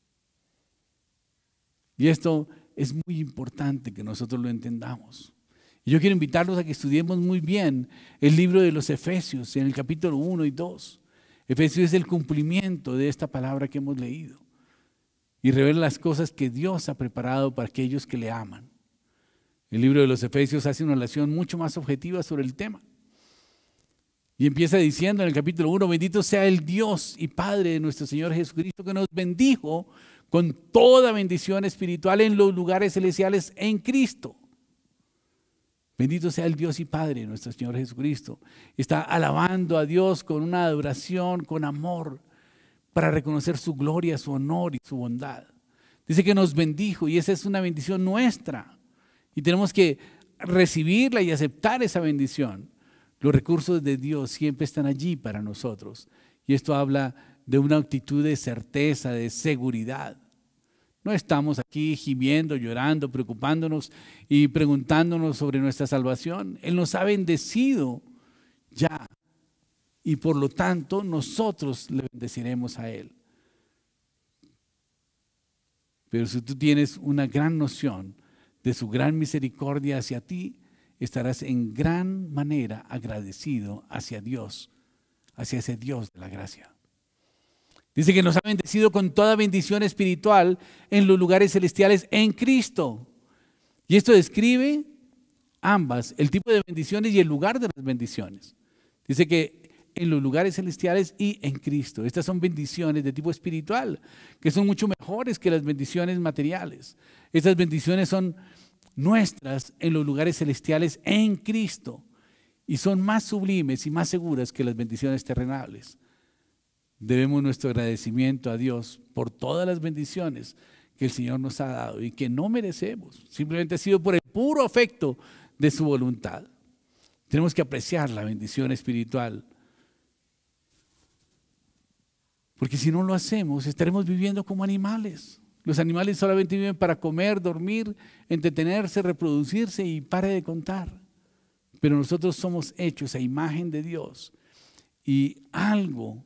L: Y esto es muy importante que nosotros lo entendamos. Y yo quiero invitarlos a que estudiemos muy bien el libro de los Efesios en el capítulo uno y dos. Efesios es el cumplimiento de esta palabra que hemos leído y revela las cosas que Dios ha preparado para aquellos que le aman. El libro de los Efesios hace una relación mucho más objetiva sobre el tema. Y empieza diciendo en el capítulo uno, bendito sea el Dios y Padre de nuestro Señor Jesucristo, que nos bendijo con toda bendición espiritual en los lugares celestiales en Cristo. Bendito sea el Dios y Padre de nuestro Señor Jesucristo. Está alabando a Dios con una adoración, con amor, para reconocer su gloria, su honor y su bondad. Dice que nos bendijo y esa es una bendición nuestra. Y tenemos que recibirla y aceptar esa bendición. Los recursos de Dios siempre están allí para nosotros. Y esto habla de una actitud de certeza, de seguridad. No estamos aquí gimiendo, llorando, preocupándonos y preguntándonos sobre nuestra salvación. Él nos ha bendecido ya y por lo tanto nosotros le bendeciremos a Él. Pero si tú tienes una gran noción de su gran misericordia hacia ti, estarás en gran manera agradecido hacia Dios, hacia ese Dios de la gracia. Dice que nos ha bendecido con toda bendición espiritual en los lugares celestiales en Cristo. Y esto describe ambas, el tipo de bendiciones y el lugar de las bendiciones. Dice que en los lugares celestiales y en Cristo. Estas son bendiciones de tipo espiritual, que son mucho mejores que las bendiciones materiales. Estas bendiciones son nuestras en los lugares celestiales en Cristo y son más sublimes y más seguras que las bendiciones terrenales. Debemos nuestro agradecimiento a Dios por todas las bendiciones que el Señor nos ha dado y que no merecemos. Simplemente ha sido por el puro afecto de su voluntad. Tenemos que apreciar la bendición espiritual. Porque si no lo hacemos, estaremos viviendo como animales. Los animales solamente viven para comer, dormir, entretenerse, reproducirse y pare de contar. Pero nosotros somos hechos a imagen de Dios y algo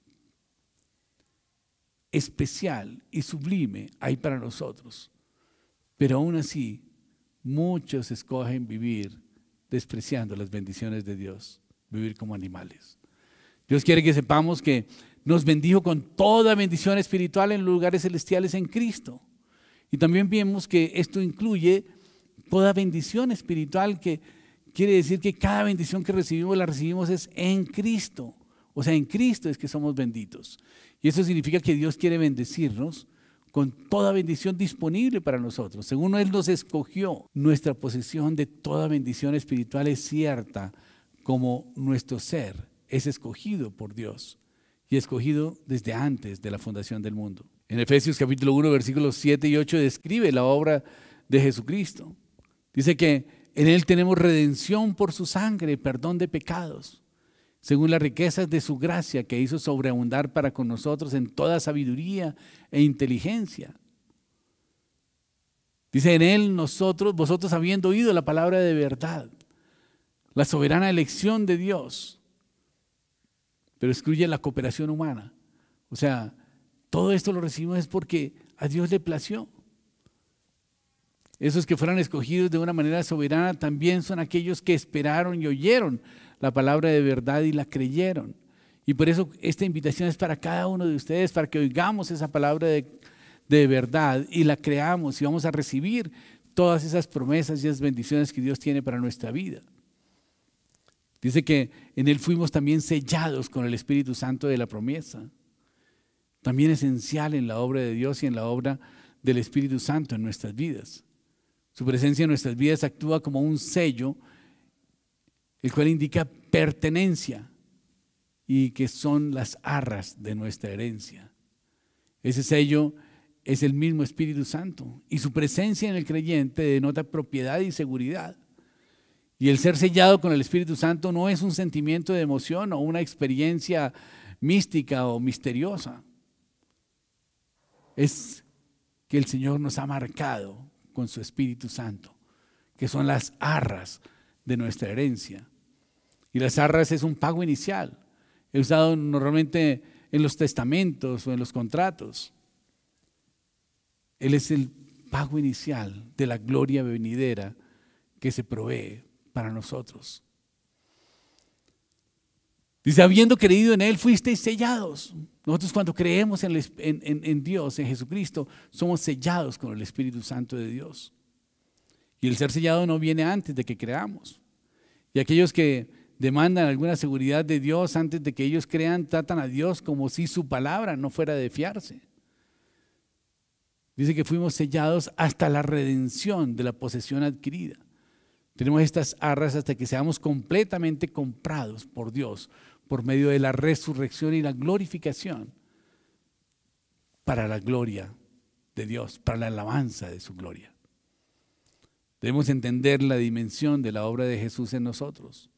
L: especial y sublime hay para nosotros. Pero aún así, muchos escogen vivir despreciando las bendiciones de Dios, vivir como animales. Dios quiere que sepamos que nos bendijo con toda bendición espiritual en los lugares celestiales en Cristo. Y también vemos que esto incluye toda bendición espiritual, que quiere decir que cada bendición que recibimos la recibimos es en Cristo. O sea, en Cristo es que somos benditos. Y eso significa que Dios quiere bendecirnos con toda bendición disponible para nosotros. Según Él nos escogió, nuestra posesión de toda bendición espiritual es cierta, como nuestro ser es escogido por Dios. y escogido desde antes de la fundación del mundo. En Efesios capítulo uno, versículos siete y ocho describe la obra de Jesucristo. Dice que en Él tenemos redención por su sangre, perdón de pecados, según las riquezas de su gracia que hizo sobreabundar para con nosotros en toda sabiduría e inteligencia. Dice en Él nosotros, vosotros habiendo oído la palabra de verdad, la soberana elección de Dios, pero excluye la cooperación humana. O sea, todo esto lo recibimos es porque a Dios le plació. Esos que fueron escogidos de una manera soberana también son aquellos que esperaron y oyeron la palabra de verdad y la creyeron. Y por eso esta invitación es para cada uno de ustedes, para que oigamos esa palabra de, de verdad y la creamos y vamos a recibir todas esas promesas y esas bendiciones que Dios tiene para nuestra vida. Dice que en Él fuimos también sellados con el Espíritu Santo de la promesa. También esencial en la obra de Dios y en la obra del Espíritu Santo en nuestras vidas. Su presencia en nuestras vidas actúa como un sello, el cual indica pertenencia y que son las arras de nuestra herencia. Ese sello es el mismo Espíritu Santo y su presencia en el creyente denota propiedad y seguridad. Y el ser sellado con el Espíritu Santo no es un sentimiento de emoción o una experiencia mística o misteriosa. Es que el Señor nos ha marcado con su Espíritu Santo, que son las arras de nuestra herencia. Y las arras es un pago inicial, es usado normalmente en los testamentos o en los contratos. Él es el pago inicial de la gloria venidera que se provee para nosotros. Dice, habiendo creído en Él, fuisteis sellados. Nosotros cuando creemos en, en, en, en Dios, en Jesucristo, somos sellados con el Espíritu Santo de Dios. Y el ser sellado no viene antes de que creamos. Y aquellos que demandan alguna seguridad de Dios antes de que ellos crean, tratan a Dios como si su palabra no fuera de fiarse. Dice que fuimos sellados hasta la redención de la posesión adquirida. Tenemos estas arras hasta que seamos completamente comprados por Dios por medio de la resurrección y la glorificación para la gloria de Dios, para la alabanza de su gloria. Debemos entender la dimensión de la obra de Jesús en nosotros.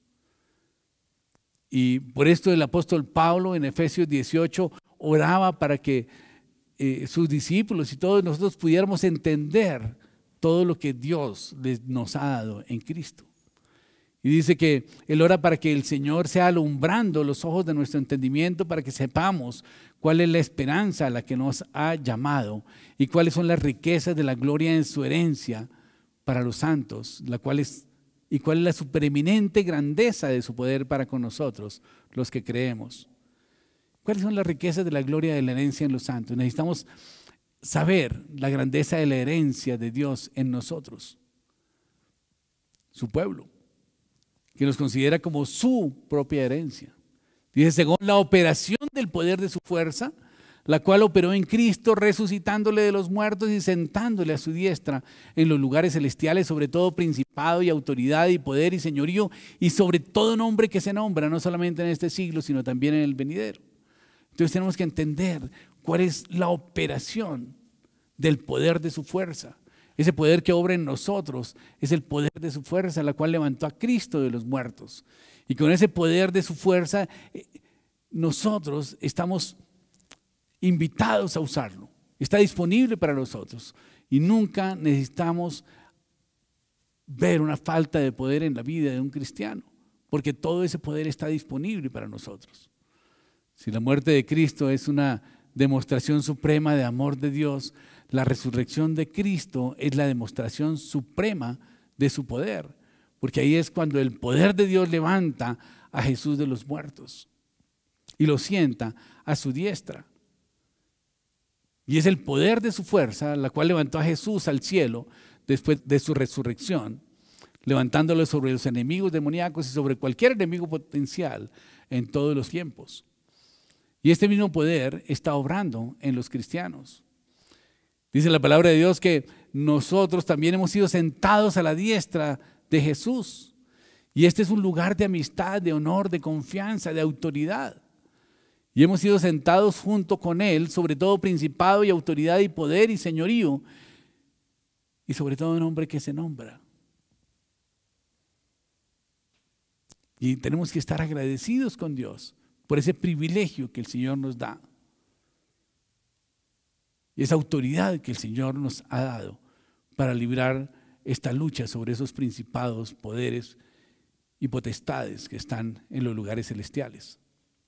L: Y por esto el apóstol Pablo en Efesios dieciocho oraba para que eh, sus discípulos y todos nosotros pudiéramos entender todo lo que Dios les, nos ha dado en Cristo. Y dice que Él ora para que el Señor sea alumbrando los ojos de nuestro entendimiento para que sepamos cuál es la esperanza a la que nos ha llamado y cuáles son las riquezas de la gloria en su herencia para los santos, la cual es, y cuál es la supereminente grandeza de su poder para con nosotros, los que creemos. ¿Cuáles son las riquezas de la gloria de la herencia en los santos? Necesitamos saber la grandeza de la herencia de Dios en nosotros, su pueblo, que nos considera como su propia herencia. Dice, según la operación del poder de su fuerza, la cual operó en Cristo, resucitándole de los muertos y sentándole a su diestra en los lugares celestiales, sobre todo principado y autoridad y poder y señorío, y sobre todo nombre que se nombra, no solamente en este siglo, sino también en el venidero. Entonces tenemos que entender cuál es la operación del poder de su fuerza. Ese poder que obra en nosotros es el poder de su fuerza, la cual levantó a Cristo de los muertos. Y con ese poder de su fuerza, nosotros estamos invitados a usarlo. Está disponible para nosotros. Y nunca necesitamos ver una falta de poder en la vida de un cristiano, porque todo ese poder está disponible para nosotros. Si la muerte de Cristo es una demostración suprema de amor de Dios, la resurrección de Cristo es la demostración suprema de su poder, porque ahí es cuando el poder de Dios levanta a Jesús de los muertos y lo sienta a su diestra. Y es el poder de su fuerza la cual levantó a Jesús al cielo después de su resurrección, levantándolo sobre los enemigos demoníacos y sobre cualquier enemigo potencial en todos los tiempos. Y este mismo poder está obrando en los cristianos. Dice la palabra de Dios que nosotros también hemos sido sentados a la diestra de Jesús. Y este es un lugar de amistad, de honor, de confianza, de autoridad. y hemos sido sentados junto con Él sobre todo principado y autoridad y poder y señorío, y sobre todo nombre que se nombra. Y tenemos que estar agradecidos con Dios por ese privilegio que el Señor nos da. Y esa autoridad que el Señor nos ha dado para librar esta lucha sobre esos principados, poderes y potestades que están en los lugares celestiales.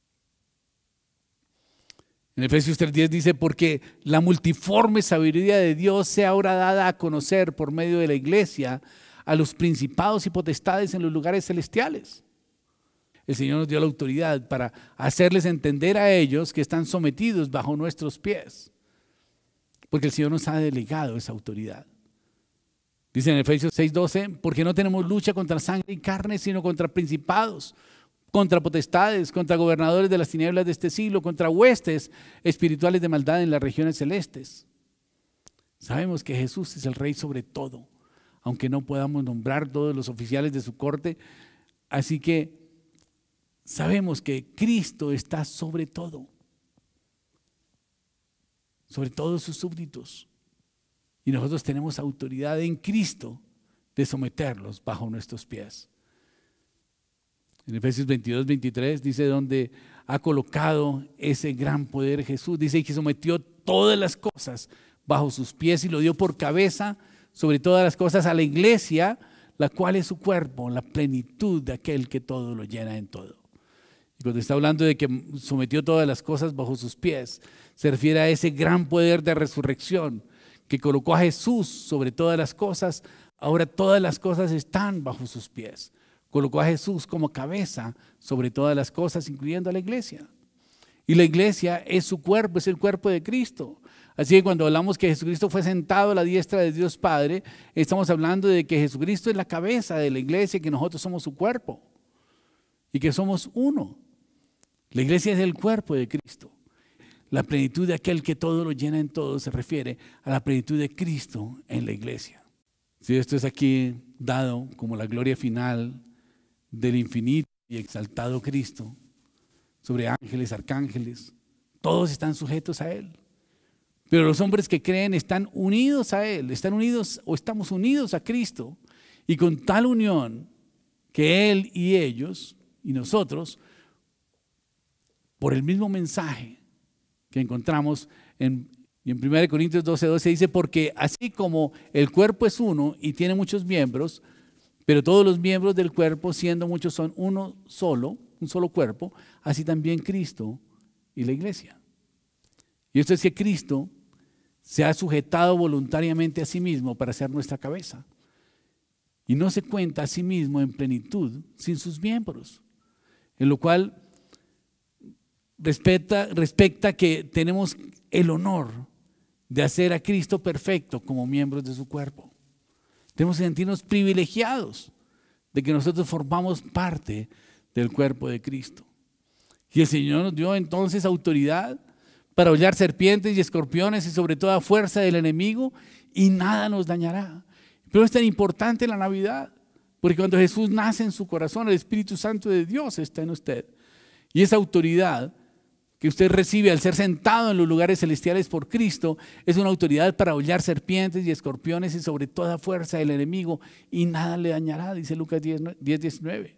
L: En Efesios tres diez dice, porque la multiforme sabiduría de Dios sea ahora dada a conocer por medio de la iglesia a los principados y potestades en los lugares celestiales. El Señor nos dio la autoridad para hacerles entender a ellos que están sometidos bajo nuestros pies, porque el Señor nos ha delegado esa autoridad. Dice en Efesios seis doce, porque no tenemos lucha contra sangre y carne, sino contra principados, contra potestades, contra gobernadores de las tinieblas de este siglo, contra huestes espirituales de maldad en las regiones celestes. Sabemos que Jesús es el Rey sobre todo, aunque no podamos nombrar todos los oficiales de su corte, así que sabemos que Cristo está sobre todo, sobre todos sus súbditos, y nosotros tenemos autoridad en Cristo de someterlos bajo nuestros pies. En Efesios veintidós veintitrés dice donde ha colocado ese gran poder Jesús, dice que sometió todas las cosas bajo sus pies y lo dio por cabeza sobre todas las cosas a la iglesia, la cual es su cuerpo, la plenitud de aquel que todo lo llena en todo. Y cuando está hablando de que sometió todas las cosas bajo sus pies, se refiere a ese gran poder de resurrección que colocó a Jesús sobre todas las cosas. Ahora todas las cosas están bajo sus pies. Colocó a Jesús como cabeza sobre todas las cosas, incluyendo a la iglesia. Y la iglesia es su cuerpo, es el cuerpo de Cristo. Así que cuando hablamos que Jesucristo fue sentado a la diestra de Dios Padre, estamos hablando de que Jesucristo es la cabeza de la iglesia, que nosotros somos su cuerpo y que somos uno. La iglesia es el cuerpo de Cristo. La plenitud de aquel que todo lo llena en todo se refiere a la plenitud de Cristo en la iglesia. Si esto es aquí dado como la gloria final del infinito y exaltado Cristo sobre ángeles, arcángeles, todos están sujetos a Él. Pero los hombres que creen están unidos a Él, están unidos o estamos unidos a Cristo, y con tal unión que Él y ellos y nosotros, por el mismo mensaje que encontramos en, en primera Corintios doce doce, dice, porque así como el cuerpo es uno y tiene muchos miembros, pero todos los miembros del cuerpo, siendo muchos, son uno solo, un solo cuerpo, así también Cristo y la iglesia. Y esto es que Cristo se ha sujetado voluntariamente a sí mismo para ser nuestra cabeza. Y no se cuenta a sí mismo en plenitud sin sus miembros. En lo cual respecta, respecta que tenemos el honor de hacer a Cristo perfecto como miembros de su cuerpo. Tenemos que sentirnos privilegiados de que nosotros formamos parte del cuerpo de Cristo. Y el Señor nos dio entonces autoridad para hollar serpientes y escorpiones y sobre toda fuerza del enemigo, y nada nos dañará. Pero es tan importante la Navidad, porque cuando Jesús nace en su corazón, el Espíritu Santo de Dios está en usted. Y esa autoridad que usted recibe al ser sentado en los lugares celestiales por Cristo es una autoridad para hollar serpientes y escorpiones y sobre toda fuerza del enemigo, y nada le dañará, dice Lucas diez diecinueve.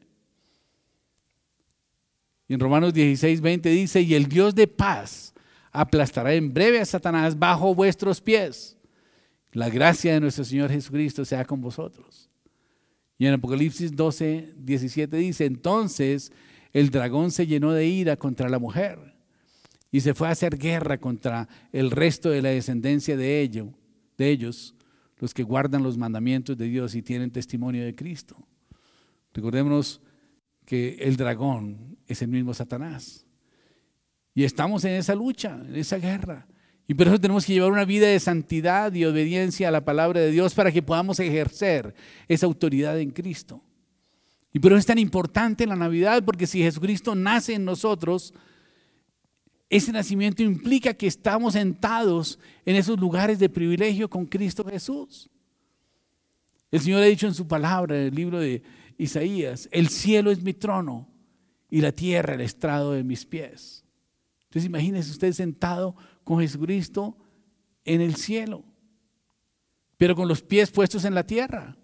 L: Y en Romanos dieciséis veinte dice, y el Dios de paz aplastará en breve a Satanás bajo vuestros pies. La gracia de nuestro Señor Jesucristo sea con vosotros. Y en Apocalipsis doce diecisiete dice, entonces el dragón se llenó de ira contra la mujer y se fue a hacer guerra contra el resto de la descendencia de, ello, de ellos, los que guardan los mandamientos de Dios y tienen testimonio de Cristo. Recordémonos que el dragón es el mismo Satanás. Y estamos en esa lucha, en esa guerra. Y por eso tenemos que llevar una vida de santidad y obediencia a la palabra de Dios para que podamos ejercer esa autoridad en Cristo. Y por eso es tan importante la Navidad, porque si Jesucristo nace en nosotros, ese nacimiento implica que estamos sentados en esos lugares de privilegio con Cristo Jesús. El Señor ha dicho en su palabra, en el libro de Isaías, el cielo es mi trono y la tierra el estrado de mis pies. Entonces imagínese usted sentado con Jesucristo en el cielo, pero con los pies puestos en la tierra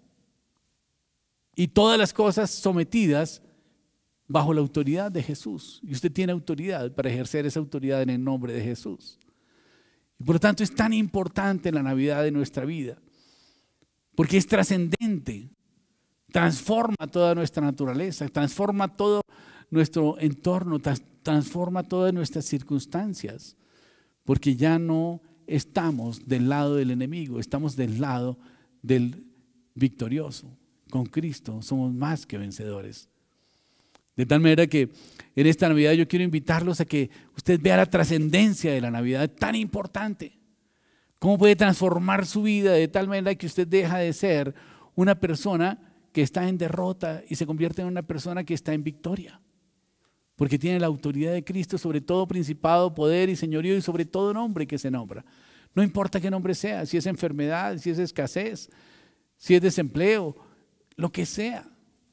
L: y todas las cosas sometidas bajo la autoridad de Jesús. Y usted tiene autoridad para ejercer esa autoridad en el nombre de Jesús. Y por lo tanto es tan importante la Navidad de nuestra vida, porque es trascendente, transforma toda nuestra naturaleza, transforma todo nuestro entorno, transforma todas nuestras circunstancias, porque ya no estamos del lado del enemigo, estamos del lado del victorioso. Con Cristo somos más que vencedores. De tal manera que en esta Navidad yo quiero invitarlos a que usted vea la trascendencia de la Navidad, tan importante. Cómo puede transformar su vida de tal manera que usted deja de ser una persona que está en derrota y se convierte en una persona que está en victoria. Porque tiene la autoridad de Cristo sobre todo principado, poder y señorío y sobre todo nombre que se nombra. No importa qué nombre sea, si es enfermedad, si es escasez, si es desempleo, lo que sea.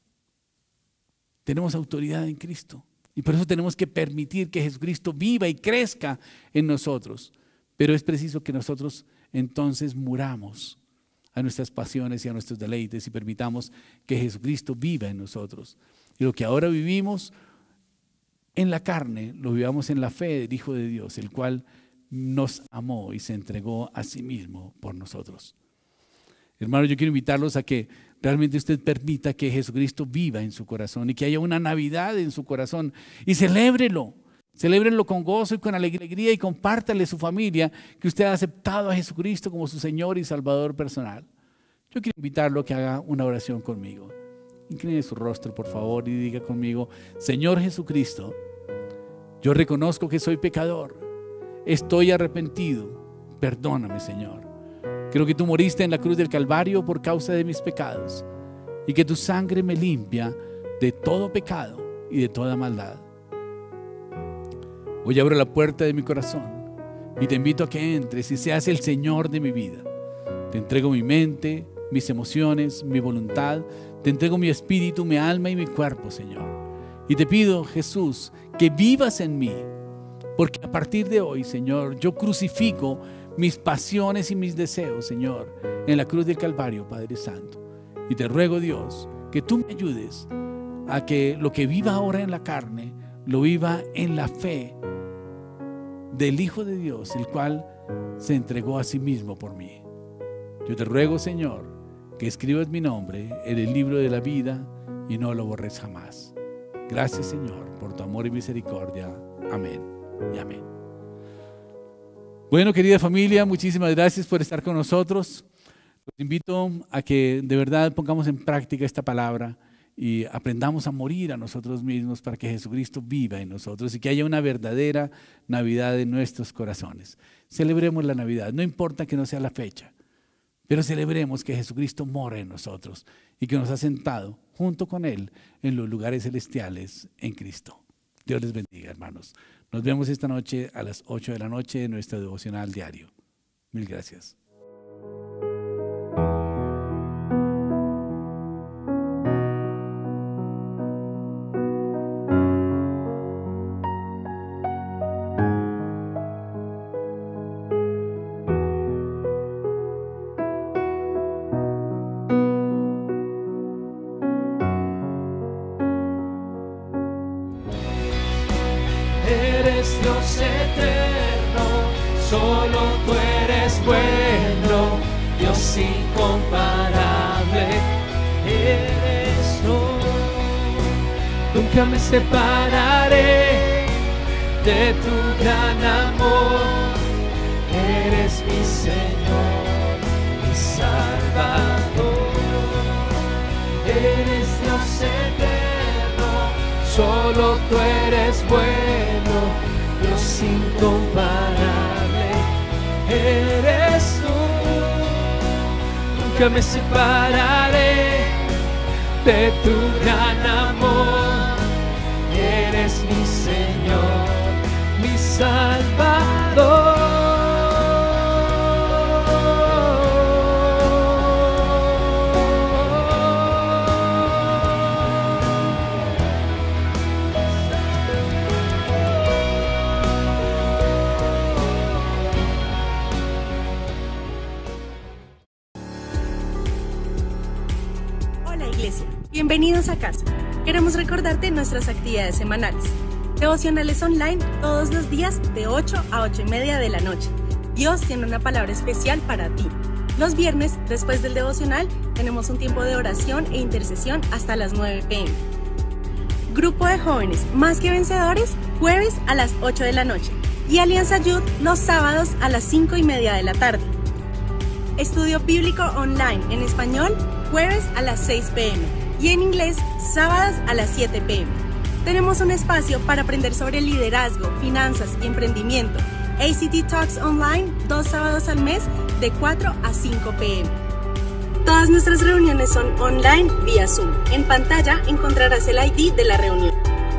L: Tenemos autoridad en Cristo y por eso tenemos que permitir que Jesucristo viva y crezca en nosotros. Pero es preciso que nosotros entonces muramos a nuestras pasiones y a nuestros deleites y permitamos que Jesucristo viva en nosotros. Y lo que ahora vivimos en la carne, lo vivamos en la fe del Hijo de Dios, el cual nos amó y se entregó a sí mismo por nosotros. Hermanos, yo quiero invitarlos a que realmente usted permita que Jesucristo viva en su corazón y que haya una Navidad en su corazón y celébrelo. Celébrenlo con gozo y con alegría y compártale a su familia que usted ha aceptado a Jesucristo como su Señor y Salvador personal. Yo quiero invitarlo a que haga una oración conmigo. Incline su rostro, por favor, y diga conmigo: Señor Jesucristo, yo reconozco que soy pecador, estoy arrepentido, perdóname, Señor. Creo que tú moriste en la cruz del Calvario por causa de mis pecados y que tu sangre me limpia de todo pecado y de toda maldad. Hoy abro la puerta de mi corazón y te invito a que entres y seas el Señor de mi vida. Te entrego mi mente, mis emociones, mi voluntad. Te entrego mi espíritu, mi alma y mi cuerpo, Señor. Y te pido, Jesús, que vivas en mí. Porque a partir de hoy, Señor, yo crucifico mis pasiones y mis deseos, Señor, en la cruz del Calvario, Padre Santo. Y te ruego, Dios, que tú me ayudes a que lo que viva ahora en la carne, lo viva en la fe del Hijo de Dios, el cual se entregó a sí mismo por mí. Yo te ruego, Señor, que escribas mi nombre en el libro de la vida y no lo borres jamás. Gracias, Señor, por tu amor y misericordia. Amén y amén. Bueno, querida familia, muchísimas gracias por estar con nosotros. Los invito a que de verdad pongamos en práctica esta palabra y aprendamos a morir a nosotros mismos para que Jesucristo viva en nosotros y que haya una verdadera Navidad en nuestros corazones. Celebremos la Navidad, no importa que no sea la fecha, pero celebremos que Jesucristo mora en nosotros y que nos ha sentado junto con Él en los lugares celestiales en Cristo. Dios les bendiga, hermanos. Nos vemos esta noche a las ocho de la noche en nuestro devocional diario. Mil gracias.
D: Dios eterno, solo tú eres bueno, Dios incomparable eres tú. Nunca me separaré de tu gran amor, eres mi Señor, mi Salvador. Eres Dios eterno, solo tú eres bueno, Dios incomparable eres tú. Nunca me separaré de tu gran amor, eres mi Señor, mi Salvador.
A: Iglesia. Bienvenidos a casa. Queremos recordarte nuestras actividades semanales. Devocionales online todos los días de ocho a ocho y media de la noche. Dios tiene una palabra especial para ti. Los viernes, después del devocional, tenemos un tiempo de oración e intercesión hasta las nueve pe eme. Grupo de jóvenes Más que Vencedores, jueves a las ocho de la noche. Y Alianza Youth los sábados a las cinco y media de la tarde. Estudio bíblico online en español, jueves a las seis pe eme. Y en inglés, sábados a las siete pe eme. Tenemos un espacio para aprender sobre liderazgo, finanzas y emprendimiento. A C T Talks Online, dos sábados al mes, de cuatro a cinco pe eme. Todas nuestras reuniones son online vía Zoom. En pantalla encontrarás el I D de la reunión.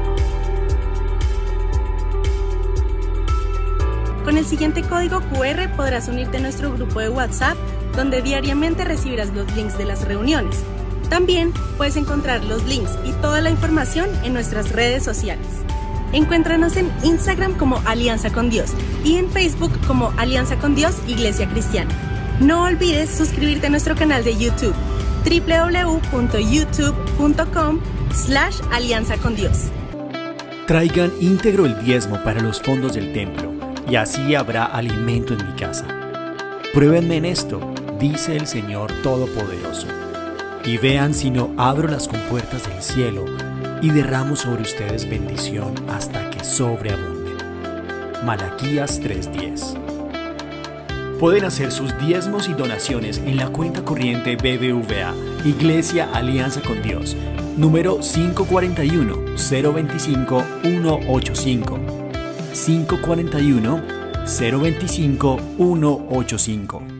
A: Con el siguiente código cu erre podrás unirte a nuestro grupo de WhatsApp, donde diariamente recibirás los links de las reuniones. También puedes encontrar los links y toda la información en nuestras redes sociales. Encuéntranos en Instagram como Alianza con Dios y en Facebook como Alianza con Dios Iglesia Cristiana. No olvides suscribirte a nuestro canal de YouTube, doble u doble u doble u punto youtube punto com slash alianza con Dios.
B: Traigan íntegro el diezmo para los fondos del templo, y así habrá alimento en mi casa. Pruébenme en esto, dice el Señor Todopoderoso, y vean si no abro las compuertas del cielo y derramo sobre ustedes bendición hasta que sobreabunden. Malaquías tres diez. Pueden hacer sus diezmos y donaciones en la cuenta corriente B B V A, Iglesia Alianza con Dios, número cinco cuatro uno, cero dos cinco, uno ocho cinco, cinco cuatro uno, cero dos cinco, uno ocho cinco.